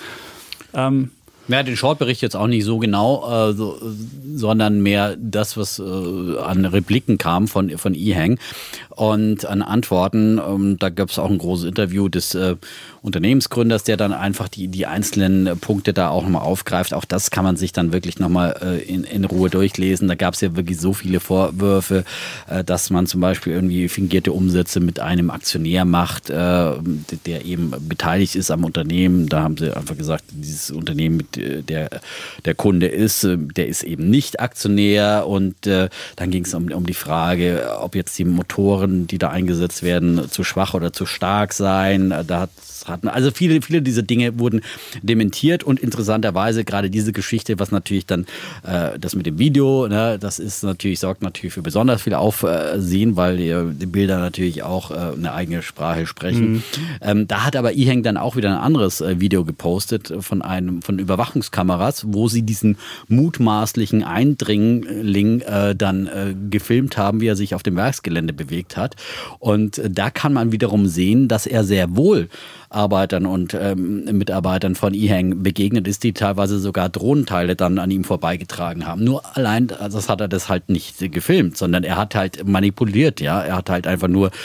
Ja, den Shortbericht jetzt auch nicht so genau, sondern mehr das, was an Repliken kam von IHANG und an Antworten. Da gab es auch ein großes Interview des Unternehmensgründers, der dann einfach die einzelnen Punkte da auch nochmal aufgreift. Auch das kann man sich dann wirklich nochmal in Ruhe durchlesen. Da gab es ja wirklich so viele Vorwürfe, dass man zum Beispiel irgendwie fingierte Umsätze mit einem Aktionär macht, der eben beteiligt ist am Unternehmen. Da haben sie einfach gesagt, dieses Unternehmen, mit der Kunde ist, der ist eben nicht Aktionär. Und dann ging es um die Frage, ob jetzt die Motoren, die da eingesetzt werden, zu schwach oder zu stark seien. Also viele dieser Dinge wurden dementiert und interessanterweise gerade diese Geschichte, was natürlich dann das mit dem Video, ne, das sorgt natürlich für besonders viel Aufsehen, weil die Bilder natürlich auch eine eigene Sprache sprechen. Da hat aber IHANG dann auch wieder ein anderes Video gepostet von Überwachungskameras, wo sie diesen mutmaßlichen Eindringling dann gefilmt haben, wie er sich auf dem Werksgelände bewegt hat. Und da kann man wiederum sehen, dass er sehr wohl Arbeitern und Mitarbeitern von IHANG begegnet ist, die teilweise sogar Drohnenteile dann an ihm vorbeigetragen haben. Nur allein, hat er das halt nicht gefilmt, sondern er hat halt manipuliert, ja. Er hat halt einfach nur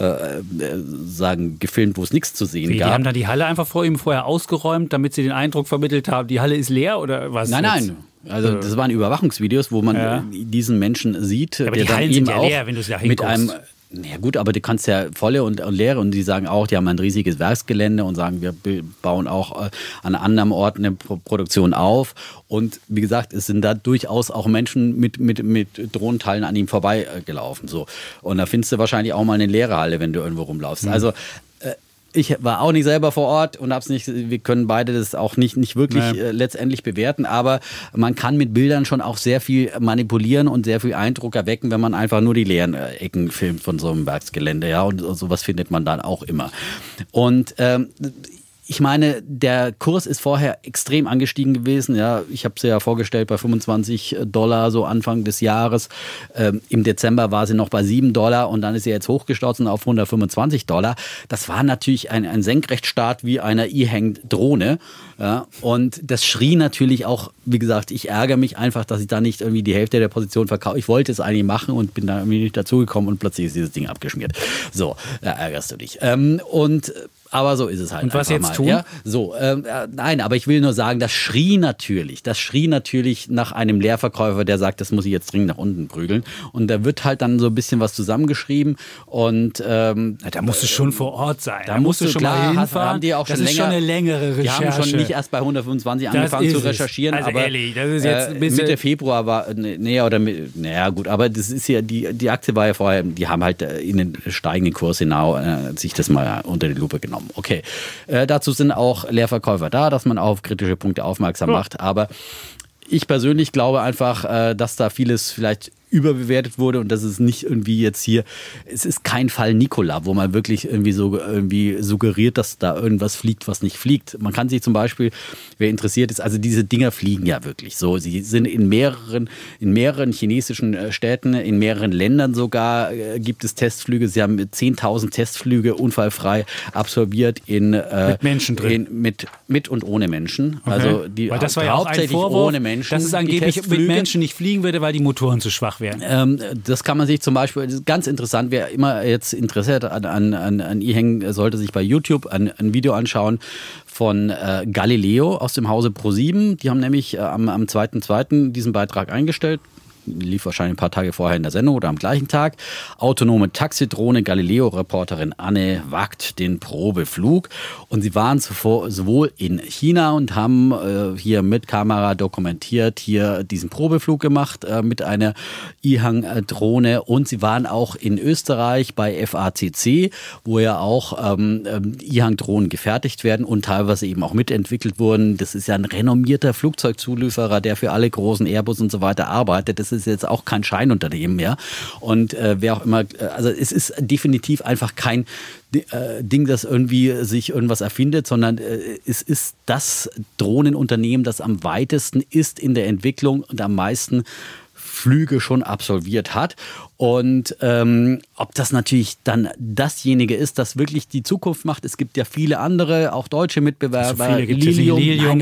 gefilmt, wo es nichts zu sehen gab. Die haben dann die Halle einfach vor ihm vorher ausgeräumt, damit sie den Eindruck vermittelt haben, die Halle ist leer oder was? Nein. Also das waren Überwachungsvideos, wo man diesen Menschen sieht, aber der die Hallen sind ja leer, wenn du da hinkommst. Ja gut, aber du kannst ja volle und leere und die sagen auch, die haben ein riesiges Werksgelände und sagen, wir bauen auch an anderen Orten eine Produktion auf. Und wie gesagt, es sind da durchaus auch Menschen mit Drohnenteilen an ihm vorbeigelaufen. So. Und da findest du wahrscheinlich auch mal eine leere Halle, wenn du irgendwo rumlaufst. Also ich war auch nicht selber vor Ort und wir können beide das auch nicht wirklich letztendlich bewerten, aber man kann mit Bildern schon auch sehr viel manipulieren und sehr viel Eindruck erwecken, wenn man einfach nur die leeren Ecken filmt von so einem Werksgelände, ja, und sowas findet man dann auch immer. Und ich meine, der Kurs ist vorher extrem angestiegen gewesen. Ja, ich habe sie ja vorgestellt bei $25 so Anfang des Jahres. Im Dezember war sie noch bei $7 und dann ist sie jetzt hochgestoßen auf $125. Das war natürlich ein Senkrechtstart wie einer E-Hang-Drohne. Ja, und das schrie natürlich auch, wie gesagt, ich ärgere mich einfach, dass ich da nicht irgendwie die Hälfte der Position verkaufe. Ich wollte es eigentlich machen und bin da irgendwie nicht dazugekommen und plötzlich ist dieses Ding abgeschmiert. So, da ärgerst du dich. Aber so ist es halt. Und was jetzt mal. tun? Ja, so, nein, aber ich will nur sagen, das schrie natürlich nach einem Leerverkäufer, der sagt, das muss ich jetzt dringend nach unten prügeln. Und da wird halt dann so ein bisschen was zusammengeschrieben. Und da musst du schon vor Ort sein. Da musst du schon mal hinfahren. Haben die auch das schon ist schon eine längere Recherche. Die haben schon nicht erst bei 125 angefangen zu recherchieren. Also aber ehrlich, das ist jetzt ein bisschen Mitte Februar war, naja gut, aber das ist ja, die Aktie war ja vorher, die haben halt in den steigenden Kurs hinaus sich das mal unter die Lupe genommen. Okay, dazu sind auch Leerverkäufer da, dass man auf kritische Punkte aufmerksam macht. Aber ich persönlich glaube einfach, dass da vieles vielleicht überbewertet wurde und das ist nicht irgendwie jetzt hier, es ist kein Fall Nikola, wo man wirklich irgendwie suggeriert, dass da irgendwas fliegt, was nicht fliegt. Man kann sich zum Beispiel, wer interessiert ist, also diese Dinger fliegen ja wirklich so. Sie sind in mehreren chinesischen Städten, in mehreren Ländern sogar gibt es Testflüge. Sie haben 10.000 Testflüge unfallfrei absolviert mit Menschen drin. Mit und ohne Menschen. Okay. Also weil das war ja auch ein Vorwurf, ohne Menschen, dass es angeblich mit Menschen nicht fliegen würde, weil die Motoren zu schwach wären. Das kann man sich zum Beispiel, das ist ganz interessant, wer immer jetzt Interesse hat an E-Hang, sollte sich bei YouTube ein Video anschauen von Galileo aus dem Hause Pro7. Die haben nämlich am 2.2. diesen Beitrag eingestellt. Lief wahrscheinlich ein paar Tage vorher in der Sendung oder am gleichen Tag. Autonome Taxidrohne, Galileo-Reporterin Anne wagt den Probeflug. Und sie waren sowohl in China und haben hier mit Kamera dokumentiert, hier diesen Probeflug gemacht mit einer E-Hang-Drohne. Und sie waren auch in Österreich bei FACC, wo ja auch E-Hang-Drohnen gefertigt werden und teilweise eben auch mitentwickelt wurden. Das ist ja ein renommierter Flugzeugzulieferer, der für alle großen Airbus und so weiter arbeitet. Das ist jetzt auch kein Scheinunternehmen mehr. Und wer auch immer, also es ist definitiv einfach kein Ding, das irgendwie sich irgendwas erfindet, sondern es ist das Drohnenunternehmen, das am weitesten ist in der Entwicklung und am meisten Flüge schon absolviert hat. Und ob das natürlich dann dasjenige ist, das wirklich die Zukunft macht. Es gibt ja viele andere, auch deutsche Mitbewerber. So Lilium,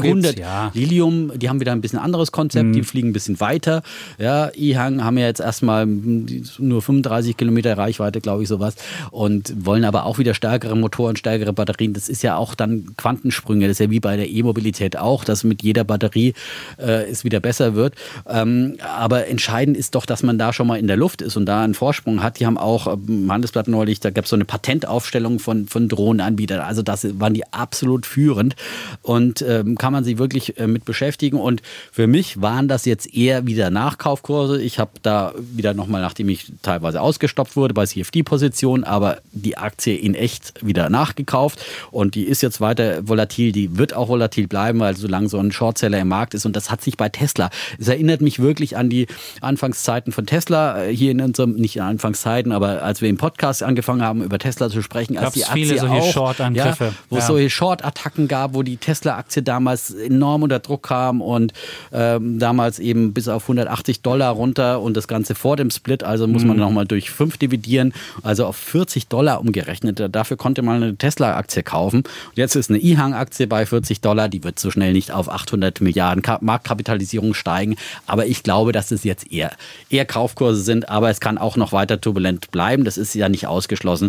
Lilium, die haben wieder ein bisschen anderes Konzept, die fliegen ein bisschen weiter. Ja, E-Hang haben ja jetzt erstmal nur 35 Kilometer Reichweite, glaube ich, sowas. Und wollen aber auch wieder stärkere Motoren, stärkere Batterien. Das ist ja auch dann Quantensprünge. Das ist ja wie bei der E-Mobilität auch, dass mit jeder Batterie es wieder besser wird. Aber entscheidend ist doch, dass man da schon mal in der Luft ist und da einen Vorsprung hat. Die haben auch im Handelsblatt neulich, da gab es so eine Patentaufstellung von Drohnenanbietern. Also das waren die absolut führend und kann man sich wirklich mit beschäftigen. Und für mich waren das jetzt eher wieder Nachkaufkurse. Ich habe da wieder nochmal, nachdem ich teilweise ausgestoppt wurde bei CFD-Positionen, aber die Aktie in echt wieder nachgekauft und die ist jetzt weiter volatil. Die wird auch volatil bleiben, weil solange so ein Shortseller im Markt ist und das hat sich bei Tesla. Es erinnert mich wirklich an die Anfangszeiten von Tesla hier in unserem, nicht in Anfangszeiten, aber als wir im Podcast angefangen haben, über Tesla zu sprechen, als die Aktie viele solche auch, Short-Angriffe. Wo es solche Short-Attacken gab, wo die Tesla-Aktie damals enorm unter Druck kam und damals eben bis auf $180 runter und das Ganze vor dem Split, also muss man nochmal durch 5 dividieren, also auf $40 umgerechnet. Dafür konnte man eine Tesla-Aktie kaufen. Und jetzt ist eine E-Hang-Aktie bei $40, die wird so schnell nicht auf 800 Milliarden Marktkapitalisierung steigen, aber ich glaube, dass es jetzt eher Kaufkurse sind, aber es kann auch noch weiter turbulent bleiben, das ist ja nicht ausgeschlossen,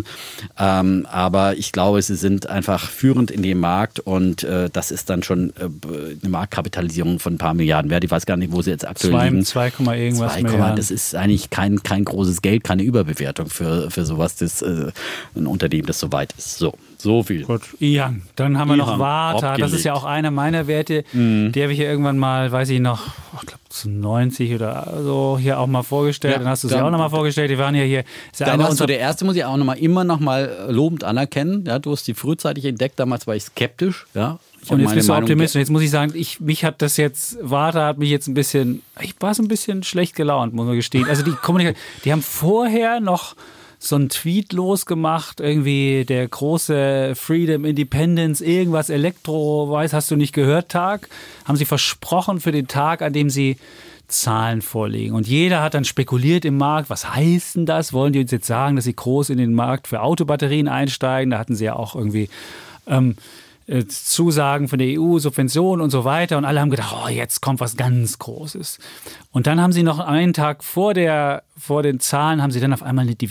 aber ich glaube, sie sind einfach führend in dem Markt und das ist dann schon eine Marktkapitalisierung von ein paar Milliarden wert, ich weiß gar nicht, wo sie jetzt aktuell liegen. 2, irgendwas Milliarden. Das ist eigentlich kein großes Geld, keine Überbewertung für sowas, ein Unternehmen, das so weit ist. So viel. Gut, E-Hang. Dann haben wir noch Warta. Abgelegt. Das ist ja auch einer meiner Werte. Die habe ich ja irgendwann mal, weiß ich noch, ich glaube zu 90 oder so hier auch mal vorgestellt. Ja, dann hast du sie auch noch mal vorgestellt. Die waren ja hier. Da warst du der Erste, muss ich auch immer noch mal lobend anerkennen. Ja, du hast die frühzeitig entdeckt. Damals war ich skeptisch. Ja. Und jetzt bist du Optimist. Und jetzt muss ich sagen, mich hat das jetzt, Warta hat mich jetzt ich war so ein bisschen schlecht gelaunt, muss man gestehen. Also die haben vorher noch so einen Tweet losgemacht, irgendwie der große Freedom, Independence, irgendwas Elektro, hast du nicht gehört Tag, haben sie versprochen für den Tag, an dem sie Zahlen vorlegen. Und jeder hat dann spekuliert im Markt, was heißt denn das? Wollen die uns jetzt sagen, dass sie groß in den Markt für Autobatterien einsteigen? Da hatten sie ja auch irgendwie Zusagen von der EU, Subventionen und so weiter. Und alle haben gedacht, oh, jetzt kommt was ganz Großes. Und dann haben sie noch einen Tag vor den Zahlen, haben sie dann auf einmal eine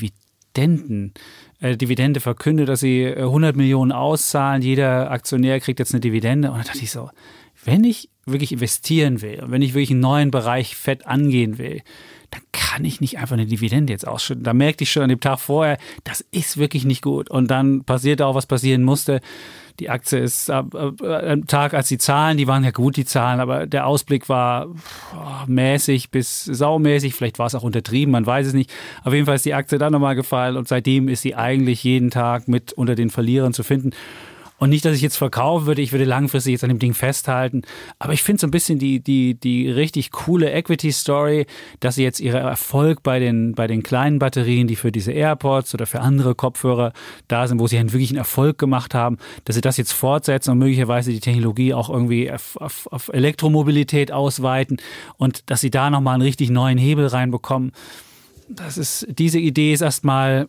Dividende verkündet, dass sie 100 Millionen auszahlen. Jeder Aktionär kriegt jetzt eine Dividende. Und da dachte ich so, wenn ich wirklich investieren will und wenn ich wirklich einen neuen Bereich fett angehen will, dann kann ich nicht einfach eine Dividende jetzt ausschütten. Da merkte ich schon an dem Tag vorher, das ist wirklich nicht gut. Und dann passierte auch, was passieren musste. Die Aktie ist am Tag, als die Zahlen, die waren ja gut, die Zahlen, aber der Ausblick war mäßig bis saumäßig. Vielleicht war es auch untertrieben, man weiß es nicht. Auf jeden Fall ist die Aktie dann nochmal gefallen und seitdem ist sie eigentlich jeden Tag mit unter den Verlierern zu finden. Und nicht, dass ich jetzt verkaufen würde, ich würde langfristig jetzt an dem Ding festhalten. Aber ich finde so ein bisschen die richtig coole Equity-Story, dass sie jetzt ihren Erfolg bei den kleinen Batterien, die für diese AirPods oder für andere Kopfhörer da sind, wo sie einen wirklichen Erfolg gemacht haben, dass sie das jetzt fortsetzen und möglicherweise die Technologie auch irgendwie auf Elektromobilität ausweiten und dass sie da nochmal einen richtig neuen Hebel reinbekommen. Diese Idee ist erstmal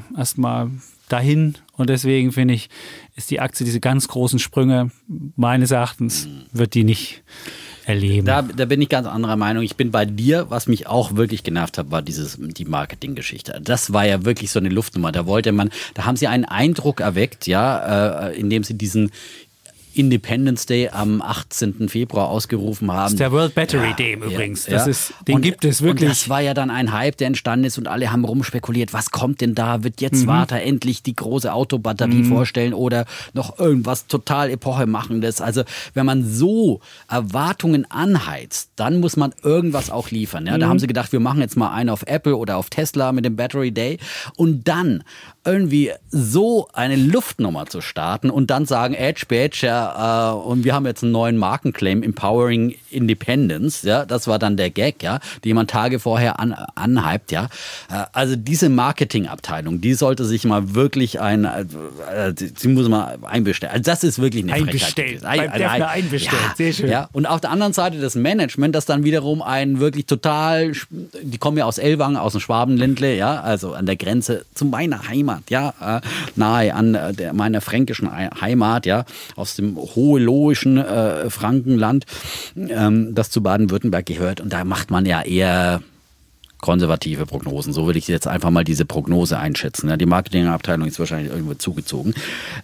dahin und deswegen finde ich, ist die Aktie diese ganz großen Sprünge, meines Erachtens, wird die nicht erleben. Da bin ich ganz anderer Meinung. Ich bin bei dir, was mich auch wirklich genervt hat, war die Marketinggeschichte. Das war ja wirklich so eine Luftnummer. Da haben sie einen Eindruck erweckt, indem sie diesen Independence Day am 18. Februar ausgerufen haben. Das ist der World Battery Day übrigens. Den gibt es wirklich. Und das war ja dann ein Hype, der entstanden ist und alle haben rumspekuliert, was kommt denn da? Wird jetzt Varta endlich die große Autobatterie vorstellen oder noch irgendwas total Epochemachendes? Also wenn man so Erwartungen anheizt, dann muss man irgendwas auch liefern. Ja? Da haben sie gedacht, wir machen jetzt mal einen auf Apple oder auf Tesla mit dem Battery Day und dann irgendwie so eine Luftnummer zu starten und dann sagen, Edge, und wir haben jetzt einen neuen Markenclaim, Empowering Independence, ja, das war dann der Gag, ja, den man Tage vorher anhypt, ja. Also diese Marketingabteilung, die sollte sich mal wirklich sie muss mal einbestellen. Also das ist wirklich eine Frechheit. Einbestellt, sehr schön. Ja. Und auf der anderen Seite das Management, das dann wiederum einen wirklich total, die kommen ja aus Ellwangen, aus dem Schwabenländle, ja, also an der Grenze zu meiner Heimat, ja, nahe an meiner fränkischen Heimat, ja, aus dem hohelohischen Frankenland, das zu Baden-Württemberg gehört. Und da macht man ja eher konservative Prognosen. So würde ich jetzt einfach mal diese Prognose einschätzen. Ja, die Marketingabteilung ist wahrscheinlich irgendwo zugezogen.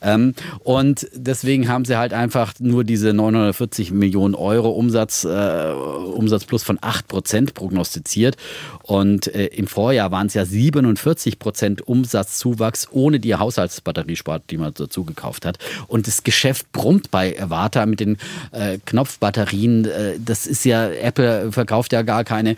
Und deswegen haben sie halt einfach nur diese 940 Millionen Euro Umsatz plus von 8% prognostiziert. Und im Vorjahr waren es ja 47% Umsatzzuwachs ohne die Haushaltsbatteriesparte, die man dazu gekauft hat. Und das Geschäft brummt bei Varta mit den Knopfbatterien. Das ist ja, Apple verkauft ja gar keine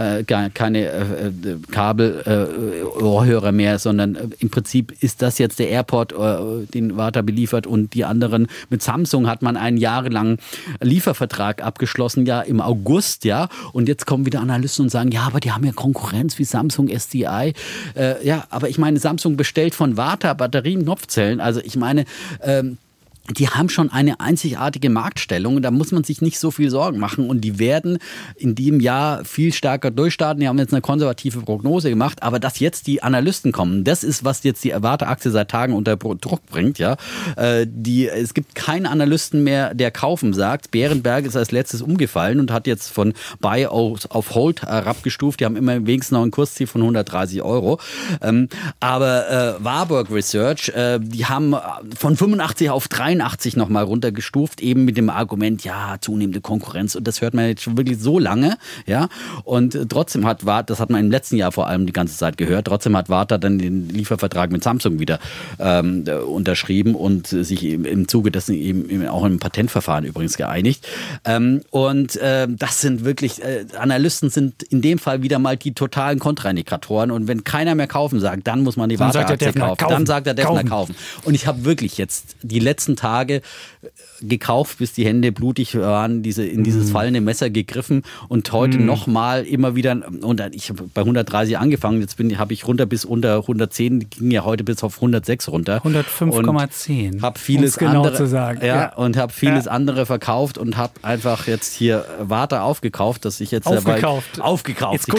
Kabel-Ohrhörer mehr, sondern im Prinzip ist das jetzt der AirPod, den Varta beliefert und die anderen. Mit Samsung hat man einen jahrelangen Liefervertrag abgeschlossen, ja im August, ja, und jetzt kommen wieder Analysten und sagen, ja, aber die haben ja Konkurrenz wie Samsung SDI. Ja, aber ich meine, Samsung bestellt von Varta Batterien, Knopfzellen, also ich meine, die haben schon eine einzigartige Marktstellung, da muss man sich nicht so viel Sorgen machen und die werden in diesem Jahr viel stärker durchstarten. Die haben jetzt eine konservative Prognose gemacht, aber dass jetzt die Analysten kommen, das ist, was jetzt die Varta-Aktie seit Tagen unter Druck bringt. Ja, es gibt keinen Analysten mehr, der kaufen sagt. Berenberg ist als letztes umgefallen und hat jetzt von Buy auf Hold herabgestuft. Die haben immer wenigstens noch ein Kursziel von 130 Euro. Aber Warburg Research, die haben von 85 auf 83 nochmal runtergestuft, eben mit dem Argument, ja, zunehmende Konkurrenz und das hört man jetzt schon wirklich so lange, ja, und trotzdem hat Varta, das hat man im letzten Jahr vor allem die ganze Zeit gehört, trotzdem hat Varta dann den Liefervertrag mit Samsung wieder unterschrieben und sich im Zuge dessen eben auch im Patentverfahren übrigens geeinigt und das sind wirklich, Analysten sind in dem Fall wieder mal die totalen Kontraindikatoren und wenn keiner mehr kaufen sagt, dann muss man die Varta-Aktie kaufen. Dann sagt der Defner kaufen. Und ich habe wirklich jetzt die letzten Tage gekauft, bis die Hände blutig waren, in dieses fallende Messer gegriffen und heute nochmal immer wieder, und ich habe bei 130 angefangen, jetzt habe ich runter bis unter 110, ging ja heute bis auf 106 runter. 105,10. Habe vieles genau andere, zu sagen. Und habe vieles andere verkauft und habe einfach jetzt hier Warta aufgekauft, dass ich jetzt aufgekauft. Jetzt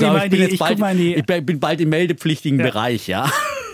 ich bin bald im meldepflichtigen Bereich, ja.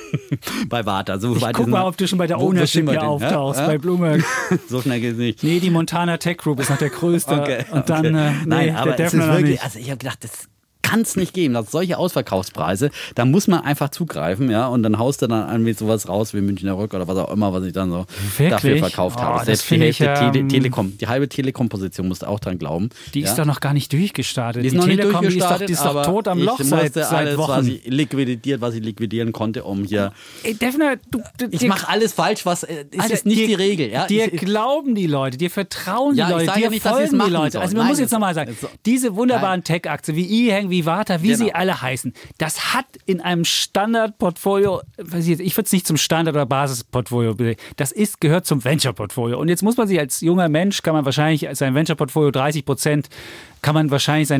Bei Warta. So guck mal, ob du schon bei der Ownership hier auftauchst, bei Bloomberg. So schnell geht es nicht. Nee, die Montana Tech Group ist noch der größte. Okay, und dann, nein, aber der es ist wirklich, nicht. also ich habe gedacht, das kann es nicht geben. Das sind solche Ausverkaufspreise. Da muss man einfach zugreifen, ja. Und dann haust du dann irgendwie sowas raus wie Münchner Rück oder was auch immer, was ich dann so dafür verkauft habe. Selbst die Hälfte Telekom, die halbe Telekom-Position musst du auch dran glauben. Die ist doch noch gar nicht durchgestartet. Die ist noch Telekom, nicht durchgestartet, die ist doch tot am Loch seit alles, Wochen. was ich liquidieren konnte, um hier. Defner, ich mache alles falsch, was ist nicht die Regel. Ja? Dir glauben die Leute, dir vertrauen die Leute, dir nicht, folgen die Leute. Also man muss jetzt nochmal sagen, diese wunderbaren Tech-Aktien wie E-Hang, wie Warta, wie sie alle heißen, das hat in einem Standardportfolio, ich würde es nicht zum Standard- oder Basisportfolio, das gehört zum Venture-Portfolio. Und jetzt muss man sich als junger Mensch, kann man wahrscheinlich sein Venture-Portfolio 30%, kann man wahrscheinlich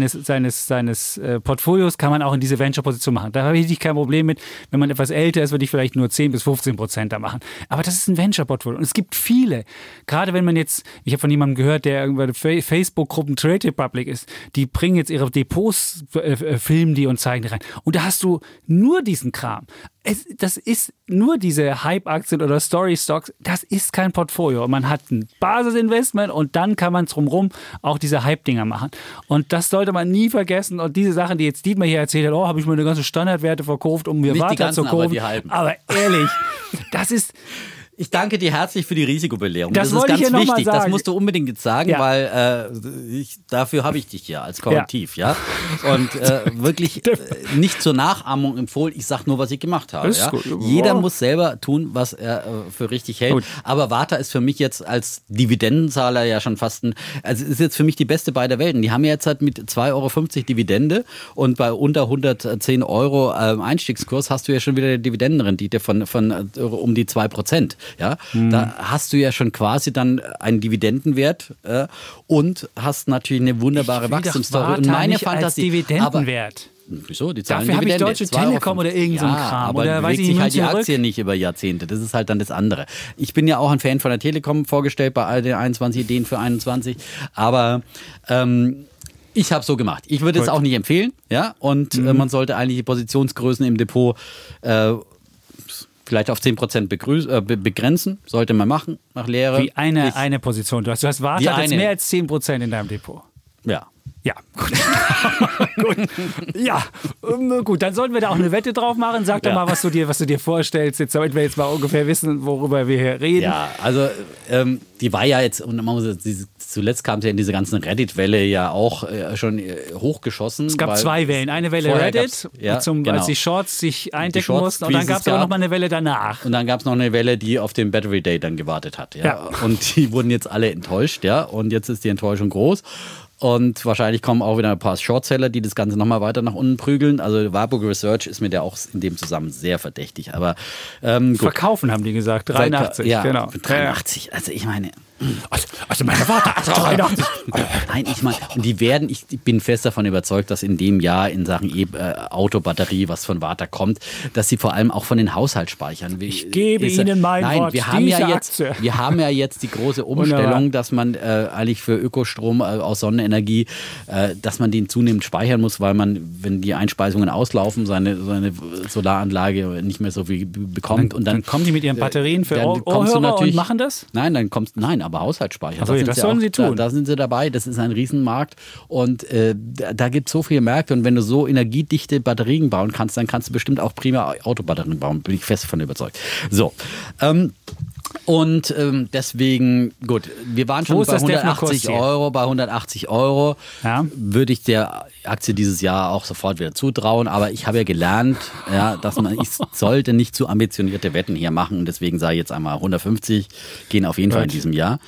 seines Portfolios kann man auch in diese Venture-Position machen. Da habe ich kein Problem mit. Wenn man etwas älter ist, würde ich vielleicht nur 10-15% da machen. Aber das ist ein Venture-Portfolio. Und es gibt viele. Gerade wenn man jetzt, ich habe von jemandem gehört, der irgendwann Facebook-Gruppen Trade Republic ist, die bringen jetzt ihre Depots, filmen die und zeigen die rein. Und da hast du nur diesen Kram. Das ist nur diese Hype-Aktien oder Story-Stocks, das ist kein Portfolio. Man hat ein Basisinvestment und dann kann man drumherum auch diese Hype-Dinger machen. Und das sollte man nie vergessen. Und diese Sachen, die jetzt Dietmar hier erzählt hat, habe ich mir eine ganze Standardwerte verkauft, um mir Warta zu kaufen. Aber ehrlich, das ist... Ich danke dir herzlich für die Risikobelehrung. Das ist ganz wichtig. Das musst du unbedingt jetzt sagen, weil dafür habe ich dich hier als Korrektiv. Ja. Und wirklich nicht zur Nachahmung empfohlen. Ich sage nur, was ich gemacht habe. Ja. Jeder muss selber tun, was er für richtig hält. Gut. Aber Warta ist für mich jetzt als Dividendenzahler ja schon fast ist jetzt für mich die beste beider Welten. Die haben ja jetzt halt mit 2,50 Euro Dividende und bei unter 110 Euro Einstiegskurs hast du ja schon wieder eine Dividendenrendite von um die 2%. Ja, da hast du ja schon quasi dann einen Dividendenwert und hast natürlich eine wunderbare Wachstumsstory. Und meine Fantasie als Dividendenwert. Wieso? Die zahlen Dafür habe ich Dividende. Deutsche Telekom oder irgend so ein Kram. Aber oder bewegt sich halt die Aktie nicht über Jahrzehnte. Das ist halt dann das andere. Ich bin ja auch ein Fan von der Telekom vorgestellt bei all den 21 Ideen für 21. Aber ich habe so gemacht. Ich würde es auch nicht empfehlen. Ja? Und man sollte eigentlich die Positionsgrößen im Depot vielleicht auf 10% begrenzen, sollte man machen, nach Lehre. Wie eine Position. Du hast Warta hat jetzt mehr als 10% in deinem Depot. Ja. Ja, gut. Gut. Ja, gut, dann sollten wir da auch eine Wette drauf machen. Sag doch mal, was du dir vorstellst, jetzt, damit wir jetzt mal ungefähr wissen, worüber wir hier reden. Ja, also die war ja jetzt, und man muss zuletzt kam es ja in diese ganzen Reddit-Welle ja auch schon hochgeschossen. Es gab zwei Wellen. Eine Welle Reddit, als die Shorts sich eindecken mussten, und dann gab es aber noch mal eine Welle danach. Und dann gab es noch eine Welle, die auf den Battery Day dann gewartet hat. Ja. Und die wurden jetzt alle enttäuscht, ja. Und jetzt ist die Enttäuschung groß. Und wahrscheinlich kommen auch wieder ein paar Shortseller, die das Ganze nochmal weiter nach unten prügeln. Also Warburg Research ist mir da auch in dem Zusammenhang sehr verdächtig. Aber verkaufen haben die gesagt, 83. Ja, genau. 83. Also ich meine... Also meine Warte, 83. Nein, ich meine, ich bin fest davon überzeugt, dass in dem Jahr in Sachen Autobatterie, was von Warta kommt, dass sie vor allem auch von den Haushaltsspeichern. Ich gebe Ihnen mein Wort. Wir haben ja jetzt die große Umstellung, dass man eigentlich für Ökostrom aus Sonnenenergie, dass man den zunehmend speichern muss, weil man, wenn die Einspeisungen auslaufen, seine Solaranlage nicht mehr so viel bekommt. Und dann kommen die mit ihren Batterien für Ohrhörer und machen das? Nein, aber Haushaltsspeicher. Also, das sollen sie tun. Da sind sie dabei. Das ist ein Riesenmarkt. Und da gibt es so viele Märkte. Und wenn du so energiedichte Batterien bauen kannst, dann kannst du bestimmt auch prima Autobatterien bauen. Bin ich fest davon überzeugt. So. Und deswegen, gut, wir waren schon bei 180 Euro. Bei 180 Euro würde ich der Aktie dieses Jahr auch sofort wieder zutrauen. Aber ich habe ja gelernt, dass ich sollte nicht zu ambitionierte Wetten hier machen. Und deswegen sage ich jetzt einmal 150 gehen auf jeden Fall in diesem Jahr.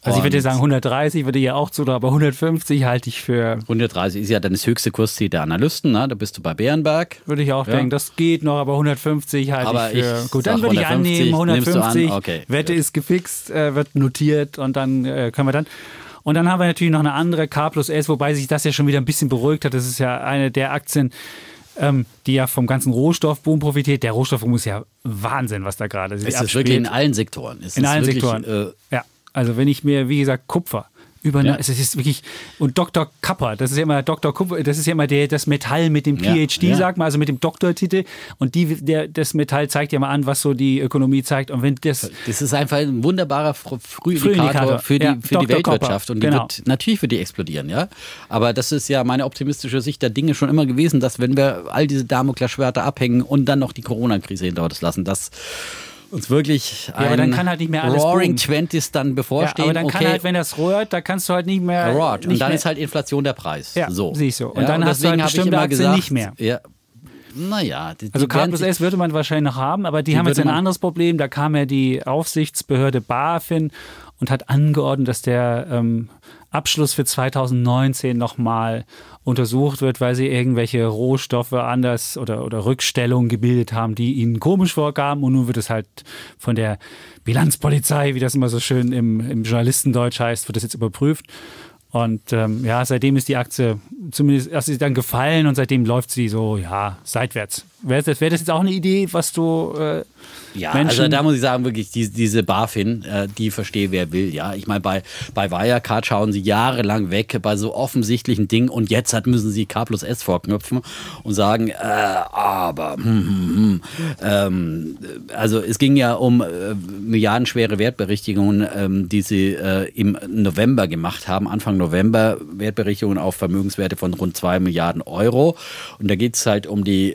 Also ich würde sagen 130 würde ja auch zu, aber 150 halte ich für... 130 ist ja dann das höchste Kursziel der Analysten, ne? Da bist du bei Bärenberg. Würde ich auch denken, das geht noch, aber 150 halte ich für... Gut, dann würde ich annehmen, 150, okay, Wette ist gefixt, wird notiert und dann können wir dann... Und dann haben wir natürlich noch eine andere K+S, wobei sich das ja schon wieder ein bisschen beruhigt hat. Das ist ja eine der Aktien, die ja vom ganzen Rohstoffboom profitiert. Der Rohstoffboom ist ja Wahnsinn, was da gerade sich abspielt. Es ist wirklich in allen Sektoren. In allen Sektoren, ja. Also wenn ich mir, wie gesagt, Kupfer... Es ist wirklich, und Dr. Kapper, das ist ja immer Dr. Kupfer, das ist ja immer das Metall mit dem PhD, sagt man, also mit dem Doktortitel. Und das Metall zeigt ja mal an, was so die Ökonomie zeigt. Und wenn das ist einfach ein wunderbarer Frühindikator für die Weltwirtschaft. Und die wird natürlich für die explodieren, ja. Aber das ist ja meine optimistische Sicht der Dinge schon immer gewesen, dass wenn wir all diese Damoklesschwerter abhängen und dann noch die Corona-Krise hinter uns lassen, dass uns wirklich aber dann kann halt nicht mehr alles Roaring Twenties dann bevorstehen. Aber dann kann halt, wenn das rührt, da kannst du halt nicht mehr... Und dann ist halt Inflation der Preis. Ja, so. Siehst du. Und dann hast du halt bestimmte Aktien nicht mehr. Ja. Naja. Also K+S würde man wahrscheinlich noch haben, aber die haben jetzt ein anderes Problem. Da kam ja die Aufsichtsbehörde BaFin und hat angeordnet, dass der Abschluss für 2019 nochmal untersucht wird, weil sie irgendwelche Rohstoffe anders oder Rückstellungen gebildet haben, die ihnen komisch vorkamen. Und nun wird es halt von der Bilanzpolizei, wie das immer so schön im Journalistendeutsch heißt, wird das jetzt überprüft. Und seitdem ist die Aktie zumindest erst ist dann gefallen und seitdem läuft sie so, seitwärts. Wäre das jetzt auch eine Idee, was du also da muss ich sagen, wirklich, diese BaFin, die verstehe, wer will. Ja, ich meine, bei Wirecard schauen sie jahrelang weg bei so offensichtlichen Dingen und jetzt müssen sie K+S vorknüpfen und sagen, also es ging ja um milliardenschwere Wertberichtigungen, die sie im November gemacht haben, Anfang November, Wertberichtigungen auf Vermögenswerte von rund 2 Milliarden Euro. Und da geht es halt um die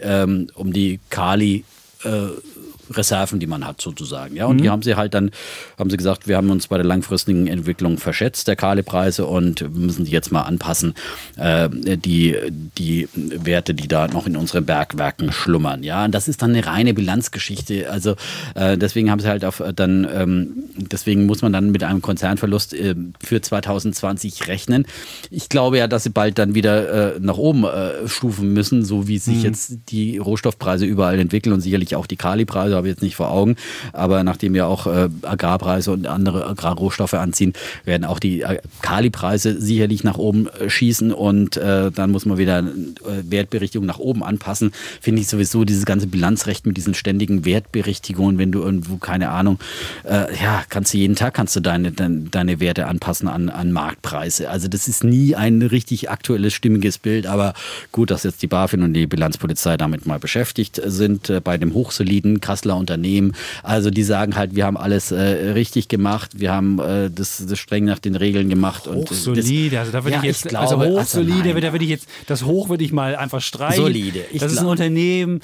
Kali Reserven, die man hat sozusagen. Ja? Und die haben sie halt dann, gesagt, wir haben uns bei der langfristigen Entwicklung verschätzt, der Kali-Preise, und müssen die jetzt mal anpassen, die Werte, die da noch in unseren Bergwerken schlummern. Ja? Und das ist dann eine reine Bilanzgeschichte. Also deswegen haben sie halt deswegen muss man dann mit einem Konzernverlust für 2020 rechnen. Ich glaube ja, dass sie bald dann wieder nach oben stufen müssen, so wie sich jetzt die Rohstoffpreise überall entwickeln und sicherlich auch die Kali-Preise, habe ich jetzt nicht vor Augen, aber nachdem ja auch Agrarpreise und andere Agrarrohstoffe anziehen, werden auch die Kali-Preise sicherlich nach oben schießen und dann muss man wieder Wertberichtigung nach oben anpassen. Finde ich sowieso dieses ganze Bilanzrecht mit diesen ständigen Wertberichtigungen, wenn du irgendwo, keine Ahnung, kannst du jeden Tag deine Werte anpassen an Marktpreise. Also das ist nie ein richtig aktuelles, stimmiges Bild, aber gut, dass jetzt die BaFin und die Bilanzpolizei damit mal beschäftigt sind, bei dem hochsoliden Kasseler Unternehmen. Also die sagen halt, wir haben alles richtig gemacht, wir haben das streng nach den Regeln gemacht. Hochsolide, also da würde ich jetzt, hochsolide, da würde ich jetzt, das Hoch würde ich mal einfach streichen. Solide. Das ist ein Unternehmen,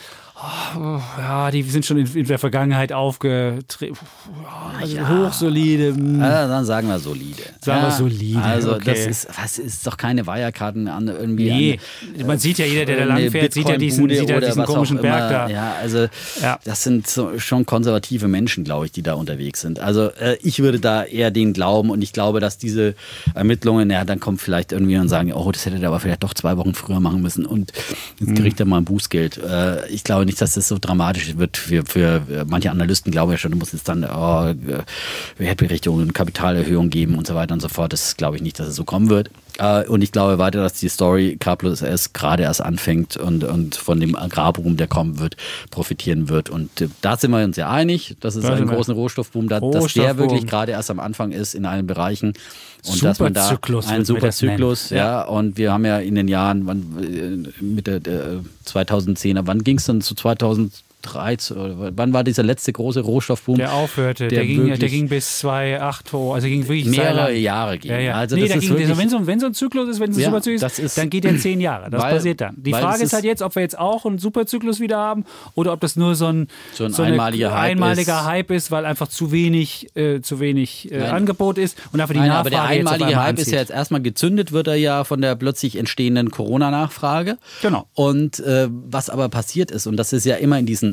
die sind schon in der Vergangenheit aufgetreten. Hochsolide. Dann sagen wir solide. Solide. Also okay. Das ist doch keine Wirecard an irgendwie. Nee, man sieht ja, jeder, der da lang fährt, sieht ja diesen komischen Berg da. Ja, also das sind schon konservative Menschen, glaube ich, die da unterwegs sind. Also ich würde da eher denen glauben und ich glaube, dass diese Ermittlungen, dann kommt vielleicht irgendwie und sagen, das hätte er aber vielleicht doch 2 Wochen früher machen müssen und jetzt kriegt er mal ein Bußgeld. Ich glaube nicht, dass das so dramatisch wird für manche Analysten, glaube ich schon, du musst jetzt dann Wertberichtigungen und Kapitalerhöhung geben und so weiter und so fort. Das glaube ich nicht, dass es so kommen wird. Und ich glaube weiter, dass die Story K+S gerade erst anfängt und von dem Agrarboom, der kommen wird, profitieren wird. Und da sind wir uns ja einig, dass es einen großen Rohstoffboom, dass der wirklich gerade erst am Anfang ist in allen Bereichen. Und dass man da einen Superzyklus, und wir haben ja in den Jahren, mit der 2010er, wann ging es dann zu 2013? Wann war dieser letzte große Rohstoffboom? Der aufhörte, der ging bis 2008 hoch, also ging wirklich mehrere Jahre. Also wenn so ein Zyklus ist, wenn es ein Superzyklus ist, dann geht der 10 Jahre. Das passiert dann. Die Frage ist halt jetzt, ob wir jetzt auch einen Superzyklus wieder haben oder ob das nur so ein einmaliger Hype ist, weil einfach zu wenig Angebot ist und einfach die Nachfrage. Aber der einmalige Hype ist ja jetzt erstmal gezündet, wird er ja von der plötzlich entstehenden Corona-Nachfrage. Genau. Und was aber passiert ist, und das ist ja immer in diesen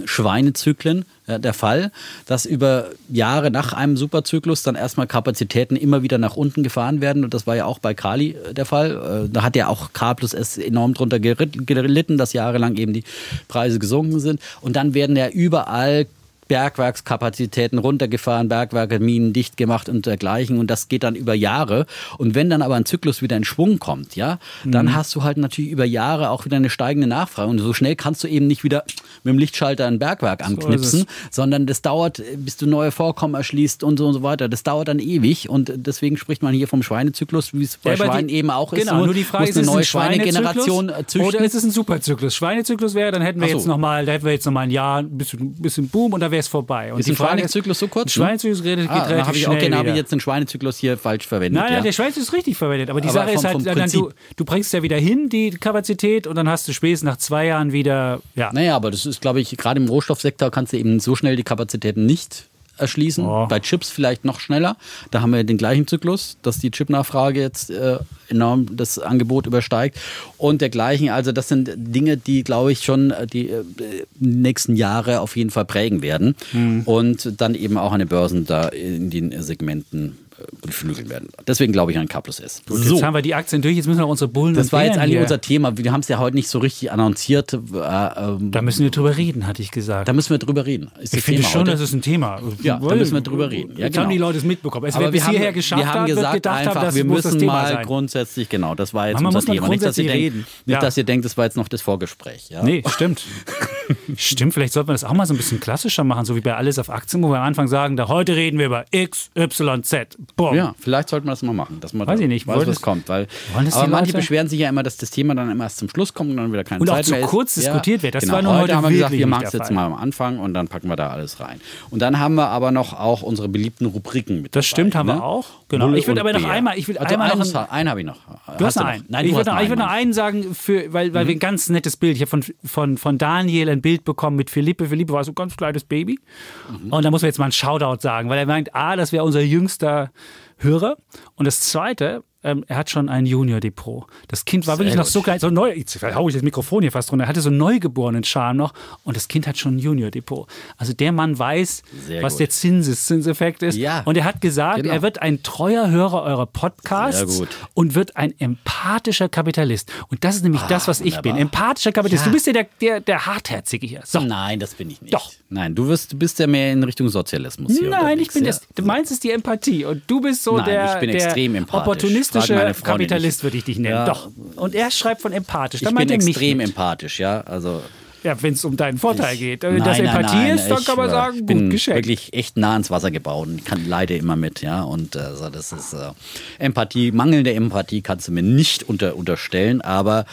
Schweinezyklen der Fall, dass über Jahre nach einem Superzyklus dann erstmal Kapazitäten immer wieder nach unten gefahren werden. Und das war ja auch bei Kali der Fall. Da hat ja auch K+S enorm drunter gelitten, dass jahrelang eben die Preise gesunken sind. Und dann werden ja überall Bergwerkskapazitäten runtergefahren, Bergwerke, Minen dicht gemacht und dergleichen. Und das geht dann über Jahre. Und wenn dann aber ein Zyklus wieder in Schwung kommt, ja, dann hast du halt natürlich über Jahre auch wieder eine steigende Nachfrage. Und so schnell kannst du eben nicht wieder mit dem Lichtschalter ein Bergwerk anknipsen, sondern das dauert, bis du neue Vorkommen erschließt und so weiter. Das dauert dann ewig. Und deswegen spricht man hier vom Schweinezyklus, wie es bei Schweinen eben auch ist. Genau, nur die Frage ist, eine neue Schweinegeneration züchten. Oder ist es ein Superzyklus? Schweinezyklus wäre, dann hätten wir jetzt noch mal ein Jahr, ein bisschen Boom und dann wäre es vorbei. Und ist ein Schweinezyklus so kurz? Schweinezyklus geht relativ schnell. Okay, dann habe ich jetzt den Schweinezyklus hier falsch verwendet. Nein, der Schweinezyklus ist richtig verwendet. Aber die Sache ist halt, du bringst ja wieder hin, die Kapazität, und dann hast du spätestens nach 2 Jahren wieder. Ja. Naja, aber das ist, glaube ich, gerade im Rohstoffsektor kannst du eben so schnell die Kapazitäten nicht erschließen. Bei Chips vielleicht noch schneller. Da haben wir den gleichen Zyklus, dass die Chipnachfrage jetzt enorm das Angebot übersteigt und dergleichen. Also das sind Dinge, die, glaube ich, schon die nächsten Jahre auf jeden Fall prägen werden und dann eben auch an den Börsen da in den Segmenten beflügeln werden. Deswegen glaube ich an K+S. Gut, jetzt haben wir die Aktien durch, jetzt müssen wir unsere Bullen. Das war jetzt eigentlich unser Thema. Wir haben es ja heute nicht so richtig annonciert. Da müssen wir drüber reden, hatte ich gesagt. Da müssen wir drüber reden. Ich finde schon, das ist ein Thema. Ja, da müssen wir drüber reden. Ja, genau. Haben die Leute es mitbekommen. Also, aber wir haben gesagt, wir müssen mal grundsätzlich, genau, das war jetzt unser Thema. Nicht, dass ihr denkt, das war jetzt noch das Vorgespräch. Ja? Nee, stimmt. Stimmt, vielleicht sollte man das auch mal so ein bisschen klassischer machen, so wie bei Alles auf Aktien, wo wir am Anfang sagen, heute reden wir über X, Y, Z. Boom. Ja, vielleicht sollten wir das mal machen, dass man weiß ich nicht, weiß, was kommt. Weil, aber manche beschweren sich ja immer, dass das Thema dann immer erst zum Schluss kommt und dann wieder keine Zeit mehr ist. Und auch zu kurz diskutiert wird. Das genau. war nur heute haben wir gesagt, wir machen es jetzt mal am Anfang und dann packen wir da alles rein. Und dann haben wir aber noch auch unsere beliebten Rubriken mit Das dabei, stimmt, haben wir auch. Genau. Ich würde aber noch einmal... einen habe ich noch. Du hast noch einen. Nein, ich würde noch einen sagen, weil wir ein ganz nettes Bild, ich habe von Daniel ein Bild bekommen mit Philippe. Philippe war so ein ganz kleines Baby. Und da muss man jetzt mal einen Shoutout sagen, weil er meint, das wäre unser jüngster Hörer. Und das Zweite, er hat schon ein Junior-Depot. Das Kind war wirklich noch so klein, so neu. Jetzt hau ich das Mikrofon hier fast runter. Er hatte so einen neugeborenen Charme noch und das Kind hat schon ein Junior-Depot. Also der Mann weiß, was der Zinseffekt ist. Ja. Und er hat gesagt, er wird ein treuer Hörer eurer Podcasts und wird ein empathischer Kapitalist. Und das ist nämlich das, was ich bin. Empathischer Kapitalist. Ja. Du bist ja der Hartherzige hier. So. Nein, das bin ich nicht. Doch. Nein, du bist ja mehr in Richtung Sozialismus hier. Nein, ich bin das. Du meinst es die Empathie und du bist so der opportunistische Kapitalist, würde ich dich nennen. Ja. Doch. Und er schreibt von empathisch. Ich bin extrem empathisch, ja. Also ja, wenn es um deinen Vorteil geht. Wenn das Empathie ist, dann kann man sagen, gut geschenkt. Ich bin wirklich echt nah ans Wasser gebaut und leide immer mit, ja. Und also das ist Empathie, mangelnde Empathie kannst du mir nicht unterstellen, aber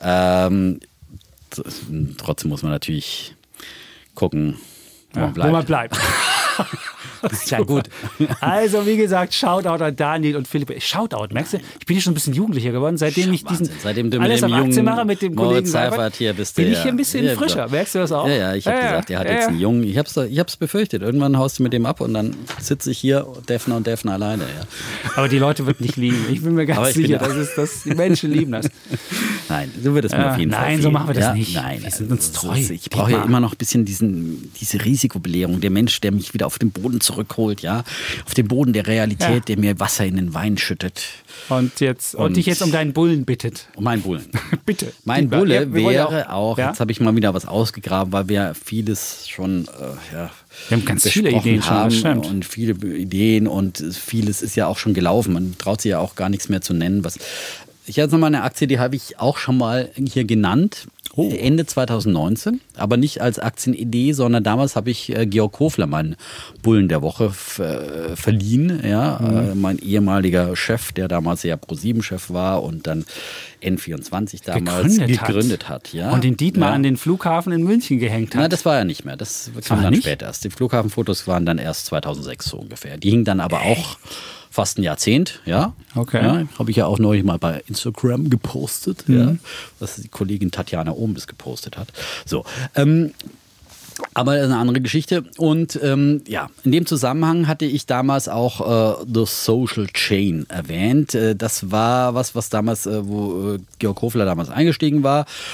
trotzdem muss man natürlich gucken, wo man bleibt. Ja, gut. Also, wie gesagt, Shoutout an Daniel und Philippe. Shoutout, merkst du? Ich bin hier schon ein bisschen jugendlicher geworden, seitdem ich seitdem du mit Alles dem auf Aktien mache mit dem Kollegen Seifert hier bist. Bin ich hier ein bisschen frischer. Merkst du das auch? Ja, ich habe gesagt, er hat jetzt einen Jungen. Ich hab's befürchtet. Irgendwann haust du mit dem ab und dann sitze ich hier, Defner und Defner alleine. Ja. Aber die Leute wird nicht lieben. Ich bin mir ganz sicher, die Menschen lieben das. Nein, so wird es mir auf jeden Fall. Nein, so machen wir das nicht. Nein, wir sind uns treu. Ich brauche ja immer noch ein bisschen diese Risikobelehrung. Der Mensch, der mich wieder auf den Boden zurückholt, ja, auf den Boden der Realität, der mir Wasser in den Wein schüttet. Und dich jetzt um deinen Bullen bittet. Um meinen Bullen. Bitte. Mein Bulle wäre auch, jetzt habe ich mal wieder was ausgegraben, weil wir vieles schon wir haben ganz viele Ideen schon, und viele Ideen und vieles ist ja auch schon gelaufen. Man traut sich ja auch gar nichts mehr zu nennen. Ich habe jetzt nochmal eine Aktie, die habe ich auch schon mal hier genannt. Ende 2019, aber nicht als Aktienidee, sondern damals habe ich Georg Hofler, meinen Bullen der Woche, verliehen. Ja? Mein ehemaliger Chef, der damals ja Pro7-Chef war und dann N24 damals gegründet hat. Ja? Und den Dietmar an den Flughafen in München gehängt hat. Na, das war ja nicht mehr. Das kam dann später erst. Die Flughafenfotos waren dann erst 2006 so ungefähr. Die hingen dann aber auch fast ein Jahrzehnt, ja. Okay. Ja, habe ich ja auch neulich mal bei Instagram gepostet, ja, was die Kollegin Tatjana Ohmbis gepostet hat. So, aber das ist eine andere Geschichte. Und in dem Zusammenhang hatte ich damals auch The Social Chain erwähnt. Das war was damals, wo Georg Hofler damals eingestiegen war.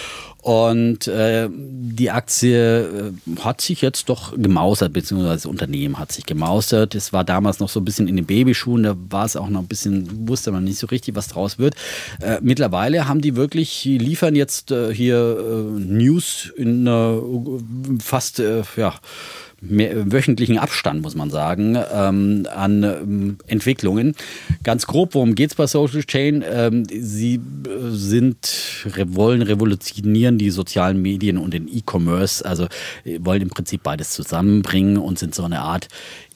Und die Aktie hat sich jetzt doch gemausert, beziehungsweise das Unternehmen hat sich gemausert. Es war damals noch so ein bisschen in den Babyschuhen, da war es auch noch ein bisschen, wusste man nicht so richtig, was draus wird. Mittlerweile haben die wirklich, liefern jetzt hier News in fast, wöchentlichen Abstand, muss man sagen, an Entwicklungen. Ganz grob, worum geht es bei Social Chain? Sie wollen revolutionieren die sozialen Medien und den E-Commerce, also wollen im Prinzip beides zusammenbringen und sind so eine Art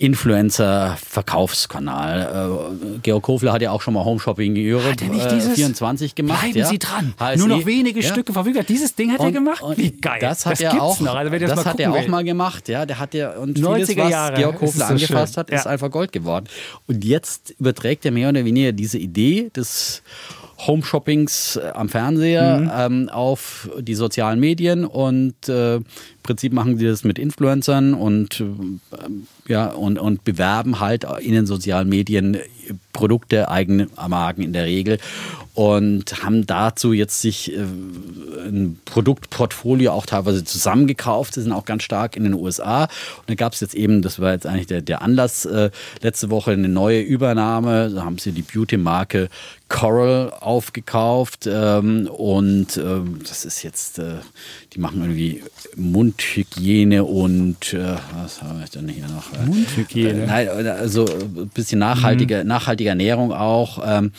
Influencer-Verkaufskanal. Georg Kofler hat ja auch schon mal Home Shopping Europe 24 gemacht. Bleiben Sie dran. HSE. Nur noch wenige Stücke verfügbar. Dieses Ding hat er gemacht? Wie geil. Das hat er auch, noch. Also, das hat er auch mal gemacht. Ja, der hat ja, und vieles, was Georg Kofler angefasst hat, ist einfach Gold geworden. Und jetzt überträgt er mehr oder weniger diese Idee des Home-Shoppings am Fernseher auf die sozialen Medien und im Prinzip machen sie das mit Influencern und bewerben halt in den sozialen Medien Produkte, eigene Marken in der Regel und haben dazu jetzt sich ein Produktportfolio auch teilweise zusammengekauft. Sie sind auch ganz stark in den USA. Und da gab es jetzt eben, das war jetzt eigentlich der Anlass, letzte Woche eine neue Übernahme. Da haben sie die Beauty-Marke Coral aufgekauft das ist jetzt, die machen irgendwie Mundhygiene und was habe ich denn hier noch? Mundhygiene? Nein, also ein bisschen nachhaltige Ernährung auch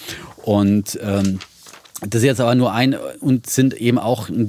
das ist jetzt aber nur und sind eben auch ein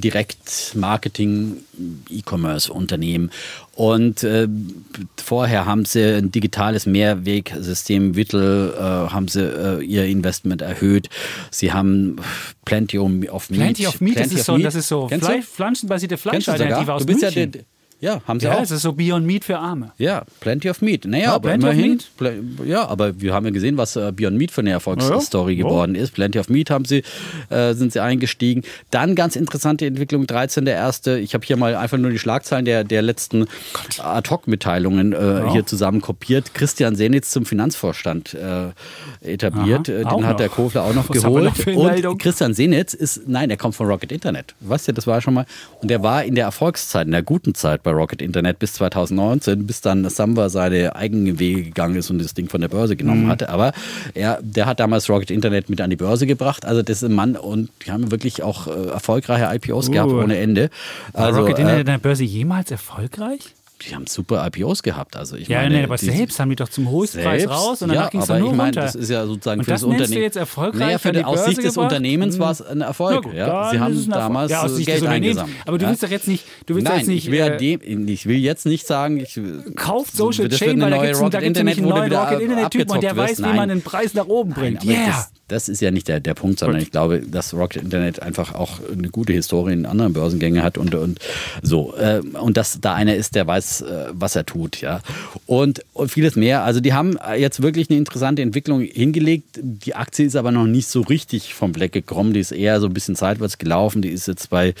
Direkt-Marketing-E-Commerce-Unternehmen. Und vorher haben sie ein digitales Mehrwegsystem Vittel, haben sie ihr Investment erhöht. Sie haben Plenty of Meat. Plenty of Meat, das ist so pflanzenbasierte Fleischalternative aus München. Ja, haben sie auch. Das ist so Beyond Meat für Arme. Ja, Plenty of Meat. Naja, aber immerhin. Ja, aber wir haben ja gesehen, was Beyond Meat für eine Erfolgsstory geworden ist. Plenty of Meat sind sie eingestiegen. Dann ganz interessante Entwicklung, 13.01. Ich habe hier mal einfach nur die Schlagzeilen der letzten Ad-Hoc-Mitteilungen hier zusammen kopiert. Christian Senitz zum Finanzvorstand etabliert. Den hat der Kofler auch noch geholt. Und Christian Senitz der kommt von Rocket Internet. Weißt du, das war schon mal. Und der war in der Erfolgszeit, in der guten Zeit bei Rocket Internet bis 2019, bis dann Samba seine eigenen Wege gegangen ist und das Ding von der Börse genommen hatte. Aber der hat damals Rocket Internet mit an die Börse gebracht. Also das ist ein Mann und die haben wirklich auch erfolgreiche IPOs gehabt ohne Ende. Also, Rocket Internet an der Börse jemals erfolgreich? Die haben super IPOs gehabt. Also aber selbst haben die doch zum Höchstpreis raus und danach ging es dann nur runter. Das ist ja sozusagen und für das Unternehmen. Jetzt erfolgreich aus Sicht des Unternehmens war es ein Erfolg. Sie haben damals Geld eingesammelt. Aber du willst doch jetzt nicht. Ich will jetzt nicht sagen, kauft Social Chain, weil da gibt es nämlich einen neuen Rocket Internet-Typen und der weiß, wie man den Preis nach oben bringt. Das ist ja nicht der Punkt, sondern ich glaube, dass Rocket Internet einfach auch eine gute Historie in anderen Börsengängen hat und so. Und dass da einer ist, der weiß, was er tut. Ja. Und vieles mehr. Also die haben jetzt wirklich eine interessante Entwicklung hingelegt. Die Aktie ist aber noch nicht so richtig vom Fleck gekommen. Die ist eher so ein bisschen seitwärts gelaufen. Die ist jetzt bei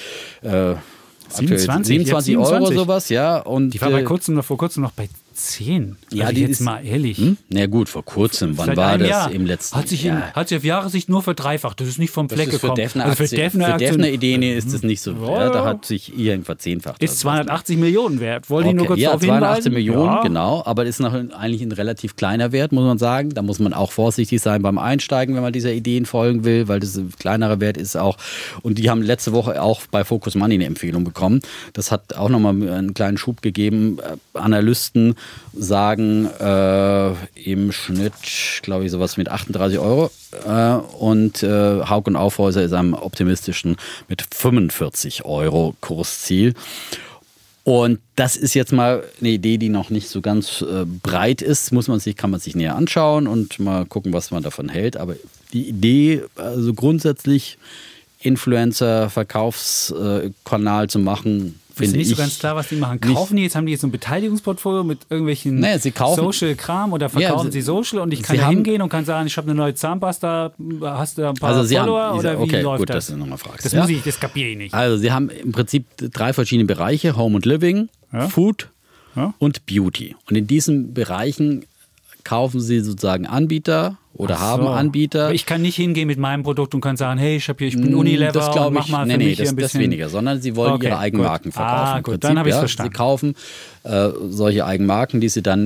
27 Euro sowas. Ja. Und die war vor kurzem noch bei 10. Ja, die jetzt ist mal ehrlich. Na gut, vor kurzem. Wann war das? Jahr. Im letzten Hat sich auf Jahressicht nur verdreifacht. Das ist nicht vom Fleck gekommen. Für Defner-Ideen ist das nicht so. Ja, da hat sich irgendwann verzehnfacht. Ist 280 Millionen wert. Wollte ich nur kurz darauf hinweisen. 280 Millionen, genau. Aber das ist noch eigentlich ein relativ kleiner Wert, muss man sagen. Da muss man auch vorsichtig sein beim Einsteigen, wenn man dieser Ideen folgen will, weil das ein kleinerer Wert ist auch. Und die haben letzte Woche auch bei Focus Money eine Empfehlung bekommen. Das hat auch nochmal einen kleinen Schub gegeben. Analysten sagen im Schnitt, glaube ich, sowas mit 38 Euro. Und Hauck und Aufhäuser ist am optimistischen mit 45 Euro Kursziel. Und das ist jetzt mal eine Idee, die noch nicht so ganz breit ist. Kann man sich näher anschauen und mal gucken, was man davon hält. Aber die Idee, also grundsätzlich Influencer-Verkaufskanal zu machen, ist nicht so ganz klar, was die machen. Kaufen die jetzt, haben die jetzt so ein Beteiligungsportfolio mit irgendwelchen Social-Kram oder verkaufen sie Social und ich kann da hingehen und kann sagen, ich habe eine neue Zahnpasta, hast du ein paar Follower oder wie läuft gut, das? Dass du nochmal fragst. Das kapiere ich nicht. Also sie haben im Prinzip 3 verschiedene Bereiche, Home und Living, Food und Beauty. Und in diesen Bereichen kaufen sie sozusagen Anbieter oder haben Anbieter. Aber ich kann nicht hingehen mit meinem Produkt und kann sagen, hey, ich bin Unilever, das glaube ich, mach mal für mich hier ein bisschen. Das weniger, sondern sie wollen ihre Eigenmarken verkaufen. Gut, dann habe ich es verstanden. Sie kaufen solche Eigenmarken, die sie dann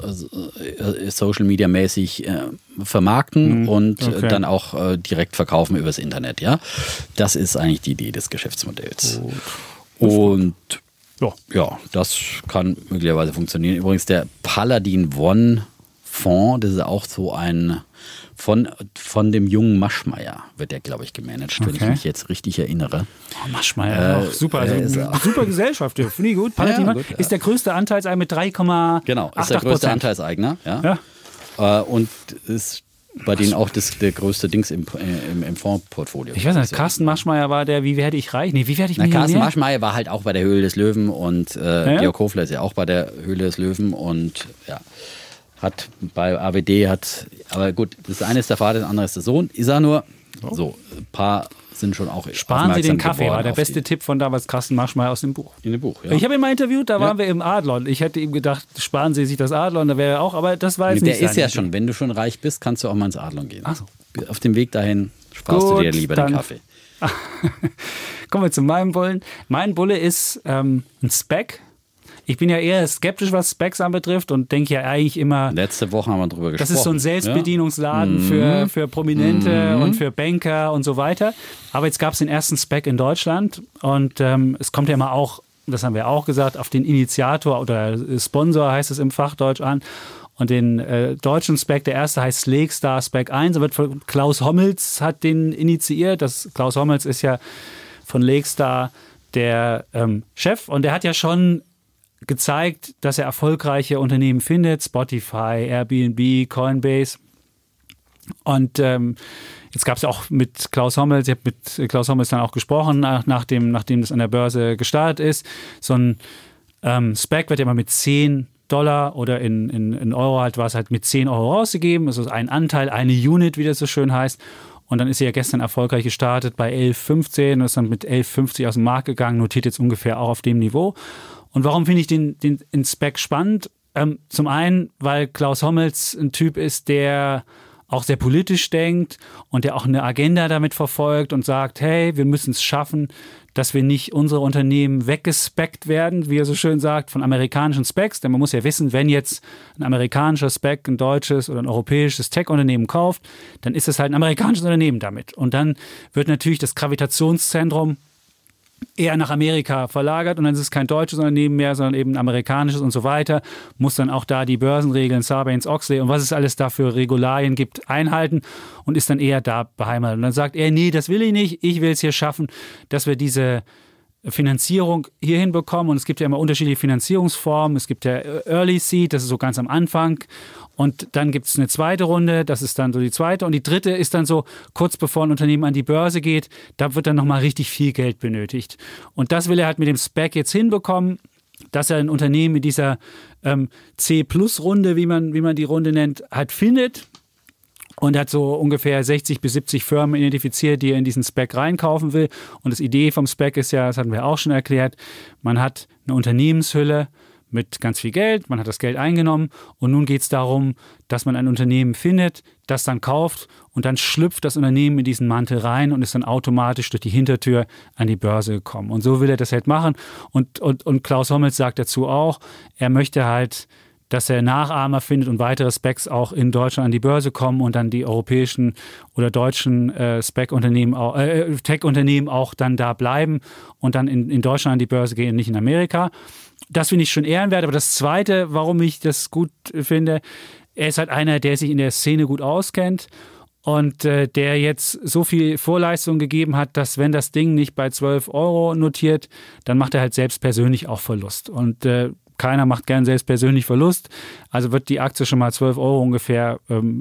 Social Media mäßig vermarkten und dann auch direkt verkaufen übers Internet. Ja, das ist eigentlich die Idee des Geschäftsmodells. Und ja, das kann möglicherweise funktionieren. Übrigens der Paladin One Fonds, das ist auch so ein von dem jungen Maschmeyer wird der, glaube ich, gemanagt, wenn ich mich jetzt richtig erinnere. Maschmeyer, super. Also super Gesellschaft, finde ich gut. Paladin One ist der größte Anteilseigner mit 3,8%. Genau, ist der größte Anteilseigner. Ja. Und ist bei denen auch der größte Dings im Fondsportfolio. Ich weiß nicht, Carsten Maschmeyer war der Wie werde ich reich? Nee, wie werde ich Millionär? Carsten Maschmeyer war halt auch bei der Höhle des Löwen und Georg Hofler ist ja auch bei der Höhle des Löwen und hat bei AWD aber gut, das eine ist der Vater, das andere ist der Sohn. Ist er nur so, ein paar sind schon auch Sparen Sie den Kaffee, war der beste Tipp von damals Carsten Maschmeyer aus dem Buch. In dem Buch, ja. Ich habe ihn mal interviewt, da waren wir im Adlon. Ich hätte ihm gedacht, sparen Sie sich das Adlon, da wäre er auch, aber das war jetzt nicht der ist ja schon, wenn du schon reich bist, kannst du auch mal ins Adlon gehen. Ach so. Auf dem Weg dahin sparst du dir lieber den Kaffee. Kommen wir zu meinem Bullen. Mein Bulle ist ein Spec. Ich bin ja eher skeptisch, was Specs anbetrifft und denke ja eigentlich immer... Letzte Woche haben wir drüber gesprochen. Das ist so ein Selbstbedienungsladen für Prominente und für Banker und so weiter. Aber jetzt gab es den ersten Spec in Deutschland und es kommt ja immer auch, das haben wir auch gesagt, auf den Initiator oder Sponsor heißt es im Fachdeutsch an. Und den deutschen Spec, der erste heißt Slegstar Spec 1, wird von Klaus Hommels hat den initiiert. Klaus Hommels ist ja von Legstar der Chef und der hat ja schon gezeigt, dass er erfolgreiche Unternehmen findet, Spotify, Airbnb, Coinbase. Und jetzt gab es ja auch mit Klaus Hommels, ich habe mit Klaus Hommels dann auch gesprochen, nachdem das an der Börse gestartet ist. So ein Spec wird ja immer mit $10 oder in Euro halt war es halt mit 10 Euro rausgegeben. Also ein Anteil, eine Unit, wie das so schön heißt. Und dann ist sie ja gestern erfolgreich gestartet bei 11,15 und ist dann mit 11,50 aus dem Markt gegangen, notiert jetzt ungefähr auch auf dem Niveau. Und warum finde ich den Spec spannend? Zum einen, weil Klaus Hommels ein Typ ist, der auch sehr politisch denkt und der auch eine Agenda damit verfolgt und sagt, hey, wir müssen es schaffen, dass wir nicht unsere Unternehmen weggespeckt werden, wie er so schön sagt, von amerikanischen Specs. Denn man muss ja wissen, wenn jetzt ein amerikanischer Spec ein deutsches oder ein europäisches Tech-Unternehmen kauft, dann ist es halt ein amerikanisches Unternehmen damit. Und dann wird natürlich das Gravitationszentrum eher nach Amerika verlagert und dann ist es kein deutsches Unternehmen mehr, sondern eben ein amerikanisches und so weiter, muss dann auch da die Börsenregeln, Sarbanes-Oxley und was es alles da für Regularien gibt, einhalten und ist dann eher da beheimatet. Und dann sagt er, nee, das will ich nicht, ich will es hier schaffen, dass wir diese Finanzierung hier hinbekommen und es gibt ja immer unterschiedliche Finanzierungsformen, es gibt ja Early Seed, das ist so ganz am Anfang und dann gibt es eine zweite Runde, das ist dann so die zweite und die dritte ist dann so kurz bevor ein Unternehmen an die Börse geht, da wird dann nochmal richtig viel Geld benötigt und das will er halt mit dem Spec jetzt hinbekommen, dass er ein Unternehmen in dieser C-Plus-Runde, wie man die Runde nennt, halt findet. Und er hat so ungefähr 60 bis 70 Firmen identifiziert, die er in diesen Spec reinkaufen will. Und die Idee vom Spec ist ja, das hatten wir auch schon erklärt, man hat eine Unternehmenshülle mit ganz viel Geld, man hat das Geld eingenommen und nun geht es darum, dass man ein Unternehmen findet, das dann kauft und dann schlüpft das Unternehmen in diesen Mantel rein und ist dann automatisch durch die Hintertür an die Börse gekommen. Und so will er das halt machen. Und Klaus Hommels sagt dazu auch, er möchte halt, dass er Nachahmer findet und weitere Specs auch in Deutschland an die Börse kommen und dann die europäischen oder deutschen Spec-Unternehmen, Tech-Unternehmen auch dann da bleiben und dann in Deutschland an die Börse gehen und nicht in Amerika. Das finde ich schon ehrenwert. Aber das Zweite, warum ich das gut finde, er ist halt einer, der sich in der Szene gut auskennt und der jetzt so viel Vorleistung gegeben hat, dass wenn das Ding nicht bei 12 Euro notiert, dann macht er halt selbst persönlich auch Verlust. Und keiner macht gern selbst persönlich Verlust. Also wird die Aktie schon mal 12 Euro ungefähr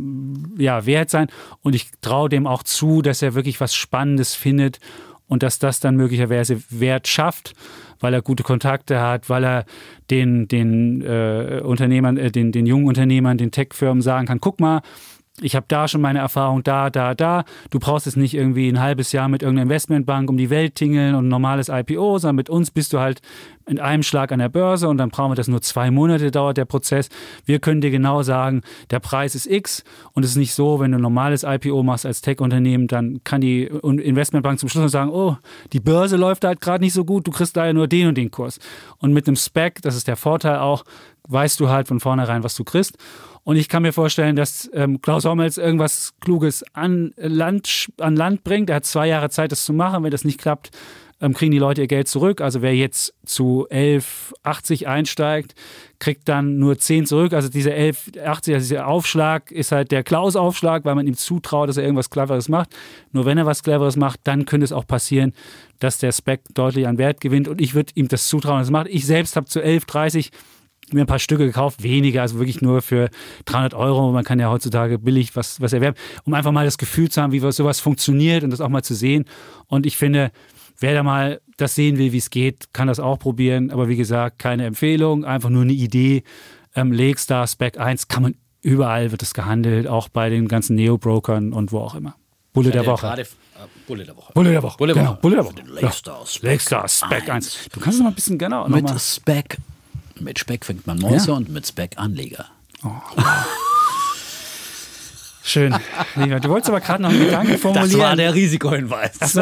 wert sein. Und ich traue dem auch zu, dass er wirklich was Spannendes findet und dass das dann möglicherweise Wert schafft, weil er gute Kontakte hat, weil er den Unternehmern, den jungen Unternehmern, den Tech-Firmen sagen kann, guck mal, ich habe da schon meine Erfahrung, da. Du brauchst es nicht irgendwie ein halbes Jahr mit irgendeiner Investmentbank um die Welt tingeln und ein normales IPO, sondern mit uns bist du halt in einem Schlag an der Börse und dann brauchen wir das nur 2 Monate, dauert der Prozess. Wir können dir genau sagen, der Preis ist X und es ist nicht so, wenn du ein normales IPO machst als Tech-Unternehmen, dann kann die Investmentbank zum Schluss noch sagen, oh, die Börse läuft halt gerade nicht so gut, du kriegst da ja nur den und den Kurs. Und mit einem SPAC, das ist der Vorteil auch, weißt du halt von vornherein, was du kriegst. Und ich kann mir vorstellen, dass Klaus Hommels irgendwas Kluges an Land bringt. Er hat 2 Jahre Zeit, das zu machen. Wenn das nicht klappt, kriegen die Leute ihr Geld zurück. Also wer jetzt zu 11,80 einsteigt, kriegt dann nur 10 zurück. Also diese 11,80, also dieser Aufschlag ist halt der Klaus-Aufschlag, weil man ihm zutraut, dass er irgendwas Cleveres macht. Nur wenn er was Cleveres macht, dann könnte es auch passieren, dass der SPAC deutlich an Wert gewinnt. Und ich würde ihm das zutrauen, dass er macht. Ich selbst habe zu 11,30 mir ein paar Stücke gekauft, weniger, also wirklich nur für 300 €. Man kann ja heutzutage billig was erwerben, um einfach mal das Gefühl zu haben, wie sowas funktioniert und das auch mal zu sehen. Und ich finde, wer da mal das sehen will, wie es geht, kann das auch probieren. Aber wie gesagt, keine Empfehlung, einfach nur eine Idee. Legstar, SPAC 1, kann man überall, wird es gehandelt, auch bei den ganzen Neo-Brokern und wo auch immer. Bulle der Woche. Bulle der Woche. Bulle der Woche. Bulle der Woche. Bulle der Woche. Legstar, SPAC 1. Du kannst es noch mal ein bisschen genau. Mit SPAC. Mit Speck fängt man Mäuse und mit Speck Anleger. Oh. Schön. Du wolltest aber gerade noch einen Gedanken formulieren. Das war der Risikohinweis. Ach so.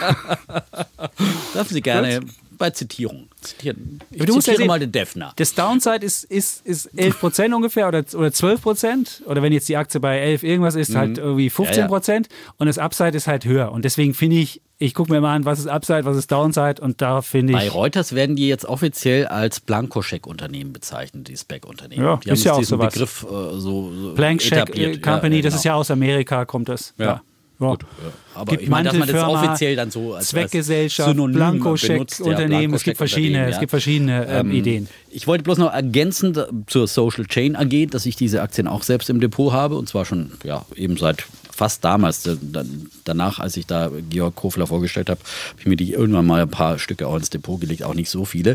Dürfen Sie gerne bei Zitierung zitieren. Ich du musst zitiere ja mal den Defner. Das Downside ist 11% ungefähr oder 12%. Oder wenn jetzt die Aktie bei 11 irgendwas ist, halt irgendwie 15%. Und das Upside ist halt höher. Und deswegen finde ich gucke mir mal an, was ist Upside, was ist Downside und da finde ich... Bei Reuters werden die jetzt offiziell als Blankoscheck-Unternehmen bezeichnet, die SPAC-Unternehmen. Ja, die haben ist ja auch diesen sowas. Begriff so Blank Check etabliert. Company, Ja, das genau. ist ja aus Amerika, kommt das. Ja. Gut. Aber Gibt ich meine, dass man das Mantelfirma, offiziell dann so als Zweckgesellschaft, Synonym Blankoscheck-Unternehmen, es gibt verschiedene Ideen. Ich wollte bloß noch ergänzen zur Social Chain AG, dass ich diese Aktien auch selbst im Depot habe und zwar schon eben seit fast damals. Danach, als ich da Georg Kofler vorgestellt habe, habe ich mir die irgendwann mal ein paar Stücke auch ins Depot gelegt, auch nicht so viele.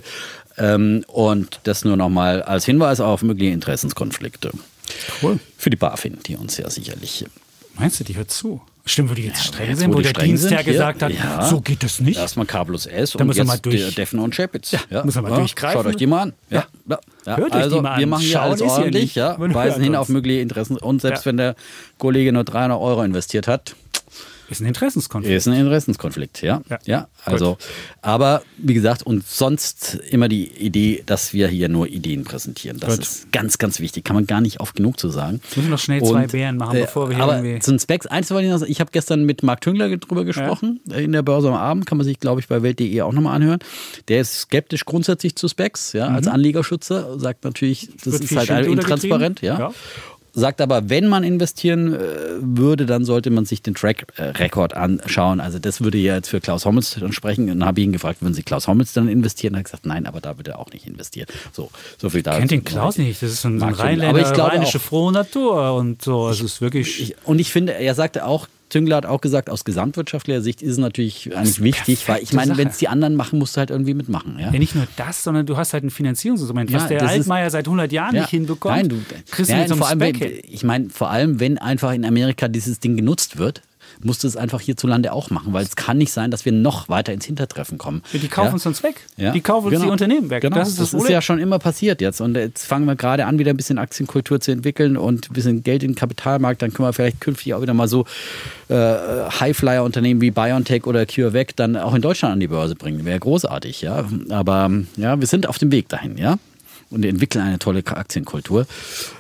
Und das nur noch mal als Hinweis auf mögliche Interessenskonflikte. Cool. Für die BaFin, die uns ja sicherlich... Meinst du, die hört zu? Stimmt, wo die jetzt streng jetzt, sind, wo die der streng Dienst ja sind, gesagt hat, so geht das nicht. Erstmal K plus S Da und müssen wir mal jetzt durch. Defner und Chapitz. Ja, müssen wir mal durchgreifen. Schaut euch die mal an. Hört euch also, die mal an. wir machen hier Schauen alles ist ja ordentlich, nicht. Man weisen hört hin uns. auf mögliche Interessen. Und selbst wenn der Kollege nur 300 € investiert hat, Ist ein Interessenskonflikt. ist ein Interessenskonflikt, ja. Also, aber wie gesagt, und sonst immer die Idee, dass wir hier nur Ideen präsentieren. Das ist ganz, ganz wichtig. Kann man gar nicht oft genug zu sagen. Müssen wir noch schnell 2 Bären machen, bevor wir hier aber irgendwie... zu den Specs, eins wollte ich noch sagen, ich habe gestern mit Marc Tüngler drüber gesprochen, in der Börse am Abend, kann man sich, glaube ich, bei Welt.de auch nochmal anhören. Der ist skeptisch grundsätzlich zu Specs, als Anlegerschützer, sagt natürlich, das Wird ist viel halt Schindluder intransparent, getrieben. Sagt aber, wenn man investieren würde, dann sollte man sich den Track-Record anschauen. Also das würde ja jetzt für Klaus Hommels dann sprechen. Und dann habe ich ihn gefragt, würden Sie Klaus Hommels dann investieren? Und er hat gesagt, nein, aber da wird er auch nicht investieren. So viel da. Kennt den Klaus nicht. Das ist so ein Rheinländer, aber ich glaube rheinische auch, frohe Natur und so. Es ist wirklich... Und ich finde, er sagte auch, Tüngler hat auch gesagt, aus gesamtwirtschaftlicher Sicht ist es natürlich eigentlich wichtig, weil ich meine, wenn es die anderen machen, musst du halt irgendwie mitmachen. Ja, nicht nur das, sondern du hast halt ein Finanzierungsinstrument, was der das Altmaier seit 100 Jahren nicht hinbekommt. Nein, du kriegst du mit so einem vor allem, Speck hin. ich meine, vor allem, wenn einfach in Amerika dieses Ding genutzt wird, musst du es einfach hierzulande auch machen, weil es kann nicht sein, dass wir noch weiter ins Hintertreffen kommen. Die kaufen uns sonst weg. Ja. Die kaufen uns die Unternehmen weg. Genau. Das ist das Problem. Ist ja schon immer passiert jetzt. Und jetzt fangen wir gerade an, wieder ein bisschen Aktienkultur zu entwickeln und ein bisschen Geld in den Kapitalmarkt. Dann können wir vielleicht künftig auch wieder mal so Highflyer-Unternehmen wie BioNTech oder CureVac dann auch in Deutschland an die Börse bringen. Wäre großartig, ja. Aber ja, wir sind auf dem Weg dahin, ja. Und entwickeln eine tolle Aktienkultur.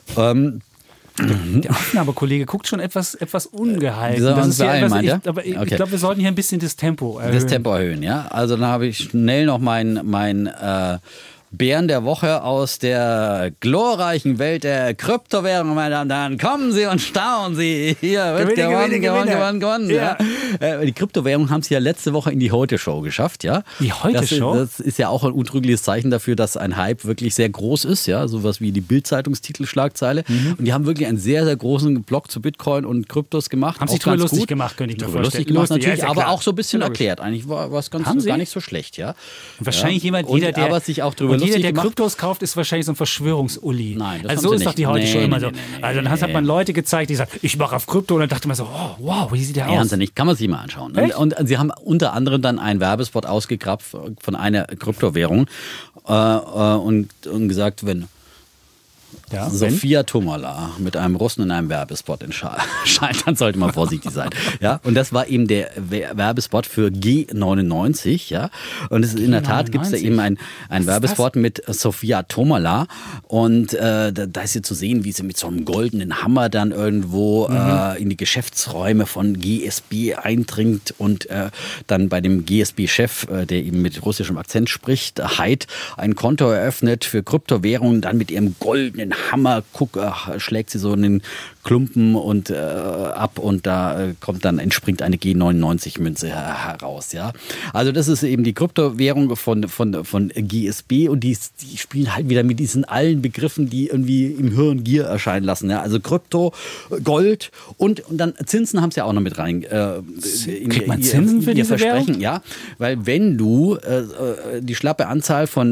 Der Aufnahmekollege guckt schon etwas ungehalten. Das ist ja etwas, ich glaube, wir sollten hier ein bisschen das Tempo erhöhen. Das Tempo erhöhen, ja. Also dann habe ich schnell noch mein Bären der Woche aus der glorreichen Welt der Kryptowährung, meine Damen und Herren. Kommen Sie und staunen Sie. Hier wird gewonnen. Ja. Ja. Die Kryptowährungen haben es ja letzte Woche in die Heute-Show geschafft, ja. Die Heute-Show? Das ist ja auch ein untrügliches Zeichen dafür, dass ein Hype wirklich sehr groß ist, ja. Sowas wie die Bild-Zeitungstitelschlagzeile. Und die haben wirklich einen sehr, sehr großen Blog zu Bitcoin und Kryptos gemacht. Haben sich drüber lustig gemacht, könnte ich mir vorstellen. Lustig gemacht natürlich, ja, aber auch so ein bisschen erklärt. Eigentlich war es gar nicht so schlecht, ja. Und wahrscheinlich jeder, der aber sich auch drüber jeder, der Kryptos kauft, ist wahrscheinlich so ein Verschwörungsuli. Nein, das also so ist doch die heute schon immer so. Nee, also dann hat man Leute gezeigt, die sagen, ich mache auf Krypto und dann dachte man so, oh, wow, wie sieht der aus? Haben sie nicht, kann man sich mal anschauen. Und sie haben unter anderem dann einen Werbespot ausgegrabt von einer Kryptowährung und gesagt, wenn Sophia Tomala mit einem Russen in einem Werbespot erscheint, dann sollte man vorsichtig sein. Ja? Und das war eben der Werbespot für G99. Ja? Und es ist in der Tat gibt es da eben ein Werbespot mit Sophia Tomala. Und da ist sie zu sehen, wie sie mit so einem goldenen Hammer dann irgendwo in die Geschäftsräume von GSB eindringt und dann bei dem GSB-Chef, der eben mit russischem Akzent spricht, Heid, ein Konto eröffnet für Kryptowährungen, dann mit ihrem goldenen Hammer schlägt sie so in den Klumpen und ab und da entspringt eine G99-Münze heraus. Ja? Also das ist eben die Kryptowährung von GSB und die spielen halt wieder mit diesen allen Begriffen, die irgendwie im Hirn Gier erscheinen lassen. Ja? Also Krypto, Gold und dann Zinsen haben sie ja auch noch mit rein. Kriegt man Zinsen für diese Währung? Ja, weil wenn du die schlappe Anzahl von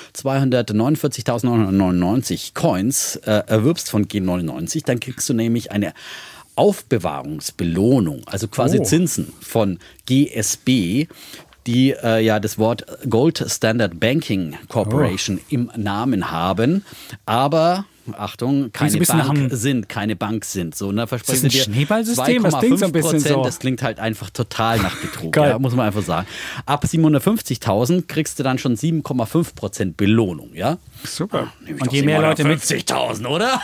249.999 Coins erwirbst von G99, dann kriegst du nämlich eine Aufbewahrungsbelohnung, also quasi Zinsen von GSB, die das Wort Gold Standard Banking Corporation im Namen haben, aber Achtung, keine Bank sind. So, ne, ist das ein Schneeballsystem? Das klingt so ein bisschen so. Das klingt halt einfach total nach Betrug, ja, muss man einfach sagen. Ab 750.000 kriegst du dann schon 7,5% Belohnung, ja? Super. Und je mehr Leute mit 50.000, oder?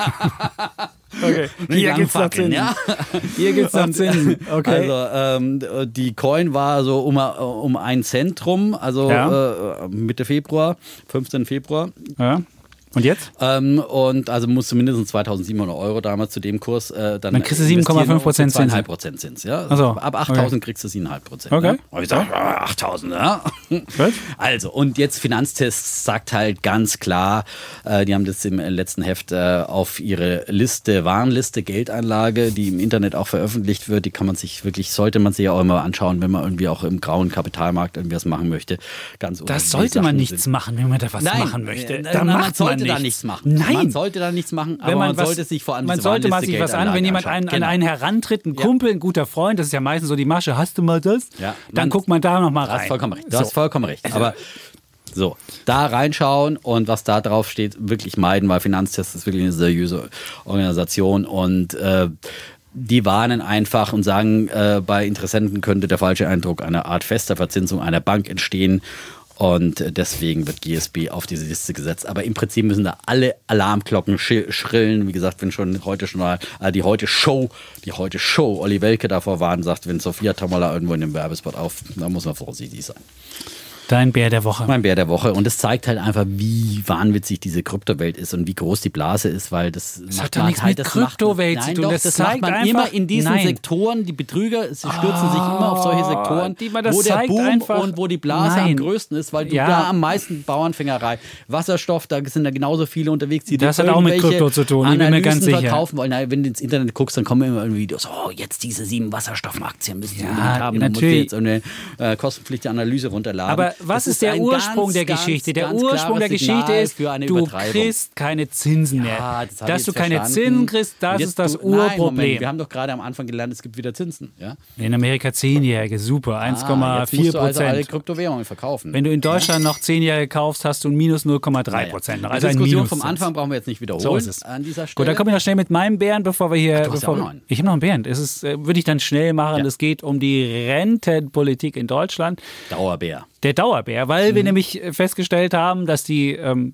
Okay. Hier geht's noch Zinsen. Ja? Hier geht's noch Zinsen. Okay. Also die Coin war so um 1 Cent rum, also Mitte Februar, 15. Februar. Ja. Und jetzt? Und also musst du mindestens 2.700 € damals zu dem Kurs dann kriegst du 7,5% Zins. 2,5% Zins, ja. Also, ab 8.000 kriegst du 7,5%. Okay. Ja? Und ich sag, 8.000, ja. Also, und jetzt Finanztest sagt halt ganz klar, die haben das im letzten Heft auf ihre Warnliste, Geldanlage, die im Internet auch veröffentlicht wird, die sollte man sich ja auch immer anschauen, wenn man irgendwie auch im grauen Kapitalmarkt irgendwas machen möchte. Das sollte man nichts machen, wenn man da was machen möchte. Man sollte da nichts machen. Nein. Man sollte da nichts machen, aber man sollte sich vor allem man sollte mal sich was an, wenn jemand an einen herantritt, ein Kumpel, ein guter Freund, das ist ja meistens so die Masche, hast du mal das? Ja, dann guckt man da nochmal rein. Du hast vollkommen recht. Aber so, da reinschauen und was da drauf steht, wirklich meiden, weil Finanztest ist wirklich eine seriöse Organisation und die warnen einfach und sagen, bei Interessenten könnte der falsche Eindruck einer Art fester Verzinsung einer Bank entstehen. Und deswegen wird GSB auf diese Liste gesetzt. Aber im Prinzip müssen da alle Alarmglocken schrillen. Wie gesagt, wenn schon die Heute Show, Olli Welke davor warnt, sagt, wenn Sophia Tomala irgendwo in dem Werbespot da muss man vorsichtig sein. Dein Bär der Woche. Mein Bär der Woche. Und es zeigt halt einfach, wie wahnwitzig diese Kryptowelt ist und wie groß die Blase ist, weil das hat doch nichts mit Kryptowelt zu tun. Das macht man immer in diesen Sektoren. Die Betrüger stürzen sich immer auf solche Sektoren, wo der Boom und wo die Blase am größten ist, weil du da am meisten Bauernfängerei, Wasserstoff, da sind da genauso viele unterwegs, die das hat auch mit Krypto zu tun, ich bin mir ganz sicher. Verkaufen wollen. Wenn du ins Internet guckst, dann kommen immer irgendwie Videos, jetzt diese 7 Wasserstoffaktien müssen sie unbedingt haben. Natürlich. Dann musst du jetzt eine kostenpflichtige Analyse runterladen. Aber was ist der Ursprung der Geschichte? Der Ursprung der Geschichte ist, du kriegst keine Zinsen mehr. Dass du keine Zinsen kriegst, das ist das Urproblem. Wir haben doch gerade am Anfang gelernt, es gibt wieder Zinsen. Ja? In Amerika 10-Jährige, super, 1,4%. Jetzt musst du also alle Kryptowährungen verkaufen. Wenn du in Deutschland noch 10-Jährige kaufst, hast du ein minus 0,3%. Also die Diskussion vom Anfang brauchen wir jetzt nicht wiederholen. So ist es. An dieser Stelle. Gut, dann kommen wir noch schnell mit meinem Bären, bevor wir hier... Du hast ja auch noch einen. Ich habe noch einen Bären. Würde ich dann schnell machen. Es geht um die Rentenpolitik in Deutschland. Dauerbär. Der Dauerbär, weil wir nämlich festgestellt haben, dass die,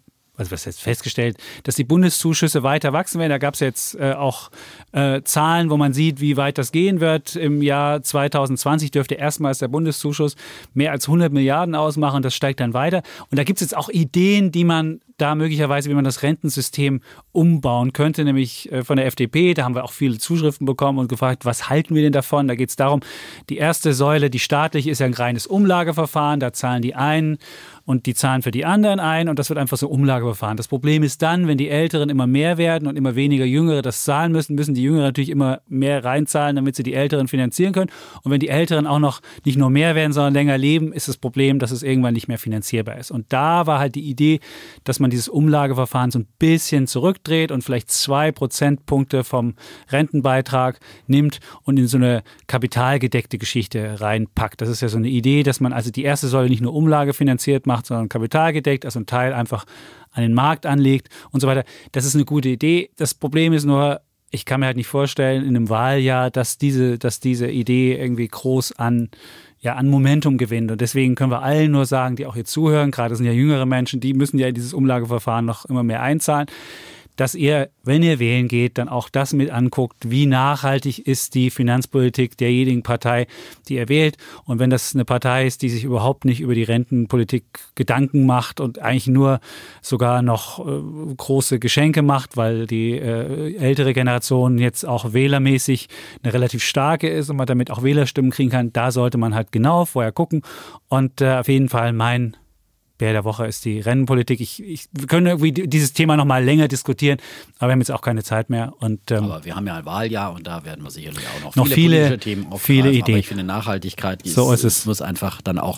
dass die Bundeszuschüsse weiter wachsen werden. Da gab es jetzt auch Zahlen, wo man sieht, wie weit das gehen wird. Im Jahr 2020 dürfte erstmals der Bundeszuschuss mehr als 100 Milliarden ausmachen. Das steigt dann weiter. Und da gibt es jetzt auch Ideen, die man da möglicherweise, wie man das Rentensystem umbauen könnte, nämlich von der FDP. Da haben wir auch viele Zuschriften bekommen und gefragt, was halten wir denn davon? Da geht es darum, die erste Säule, die staatliche, ist ja ein reines Umlageverfahren. Da zahlen die ein und die zahlen für die anderen ein und das wird einfach so Umlageverfahren. Das Problem ist dann, wenn die Älteren immer mehr werden und immer weniger Jüngere das zahlen müssen, müssen die Jüngeren natürlich immer mehr reinzahlen, damit sie die Älteren finanzieren können. Und wenn die Älteren auch noch nicht nur mehr werden, sondern länger leben, ist das Problem, dass es irgendwann nicht mehr finanzierbar ist. Und da war halt die Idee, dass man dieses Umlageverfahren so ein bisschen zurückdreht und vielleicht 2 Prozentpunkte vom Rentenbeitrag nimmt und in so eine kapitalgedeckte Geschichte reinpackt. Das ist ja so eine Idee, dass man also die erste Säule nicht nur umlagefinanziert macht, sondern kapitalgedeckt, also ein Teil einfach an den Markt anlegt und so weiter. Das ist eine gute Idee. Das Problem ist nur, ich kann mir halt nicht vorstellen, in einem Wahljahr, dass diese Idee irgendwie groß an Momentum gewinnt. Und deswegen können wir allen nur sagen, die auch hier zuhören, gerade sind ja jüngere Menschen, die müssen ja in dieses Umlageverfahren noch immer mehr einzahlen, dass ihr, wenn ihr wählen geht, dann auch das mit anguckt, wie nachhaltig ist die Finanzpolitik derjenigen Partei, die ihr wählt. Und wenn das eine Partei ist, die sich überhaupt nicht über die Rentenpolitik Gedanken macht und eigentlich nur sogar noch große Geschenke macht, weil die ältere Generation jetzt auch wählermäßig eine relativ starke ist und man damit auch Wählerstimmen kriegen kann, da sollte man halt genau vorher gucken. Und auf jeden Fall mein Bär der Woche ist die Rentenpolitik. Wir können irgendwie dieses Thema noch mal länger diskutieren, aber wir haben jetzt auch keine Zeit mehr. Aber wir haben ja ein Wahljahr und da werden wir sicherlich auch noch viele politische Themen aufgreifen. Viele Ideen. Aber ich finde, Nachhaltigkeit muss einfach dann auch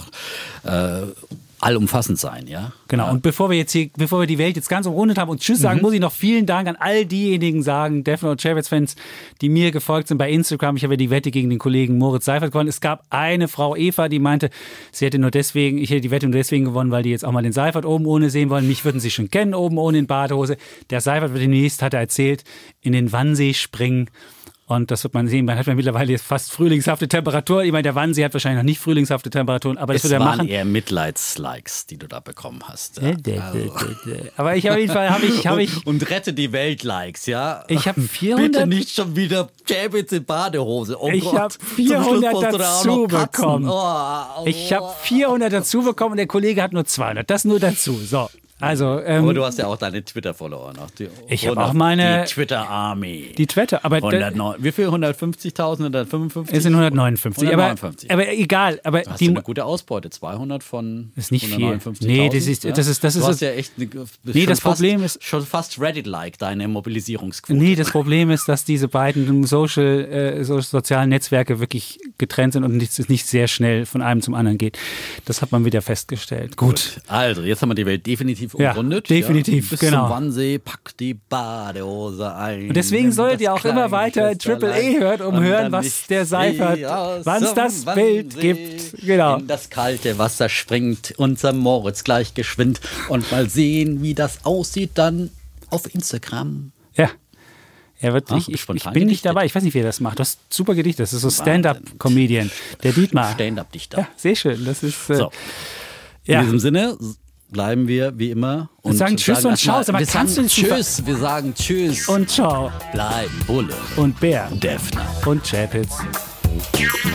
allumfassend sein, ja? Genau. Ja. Und bevor wir die Welt jetzt ganz umrundet haben und Tschüss sagen, muss ich noch vielen Dank an all diejenigen sagen, Defner und Chapitz-Fans, die mir gefolgt sind bei Instagram. Ich habe ja die Wette gegen den Kollegen Moritz Seifert gewonnen. Es gab eine Frau, Eva, die meinte, ich hätte die Wette nur deswegen gewonnen, weil die jetzt auch mal den Seifert oben ohne sehen wollen. Mich würden sie schon kennen, oben ohne in Badehose. Der Seifert wird demnächst, hat er erzählt, in den Wannsee springen. Und das wird man sehen. Man hat ja mittlerweile jetzt fast frühlingshafte Temperaturen. Ich meine, der Wannsee hat wahrscheinlich noch nicht frühlingshafte Temperaturen, aber das wird er machen. Es waren eher Mitleidslikes, die du da bekommen hast. Ja. Aber ich auf jeden Fall habe ich und rette die Welt-Likes, ja. Ich habe 400. Bitte nicht schon wieder Chapitz in Badehose. Oh ich habe 400 dazu bekommen. Ich habe 400 dazu bekommen und der Kollege hat nur 200. Das nur dazu. So. Also, aber du hast ja auch deine Twitter-Follower noch. Ich habe auch meine... Die Twitter-Army. Die Twitter, aber... Wie viel? 150.000, 155? Es sind 159. 159. Aber egal. Aber du hast eine gute Ausbeute. 200 von ist nicht viel. 159.000. Nee, das ist... Du hast ja echt... Das Problem ist... Schon fast Reddit-like, deine Mobilisierungsquote. Nee, das Problem ist, dass diese beiden sozialen Netzwerke wirklich getrennt sind und es nicht sehr schnell von einem zum anderen geht. Das hat man wieder festgestellt. Gut. Also, jetzt haben wir die Welt definitiv umrundet. Ja, definitiv, bis genau. Zum Wannsee, pack die Badehose ein. Und deswegen solltet ihr auch immer weiter Triple E hören, was der Seifert, wann es das Bild gibt. Genau. In das kalte Wasser springt unser Moritz gleich geschwind. Und mal sehen, wie das aussieht dann auf Instagram. Ja. Ich bin nicht dabei. Ich weiß nicht, wie er das macht. Das ist super Gedicht. Das ist so Stand-up-Comedian. Der Dietmar. Stand-up-Dichter. Ja, sehr schön. Das ist, so. In diesem Sinne bleiben wir wie immer und wir sagen Tschüss und Ciao. Wir sagen Tschüss und Ciao. Bleiben Bulle und Bär, Defner und Chapitz.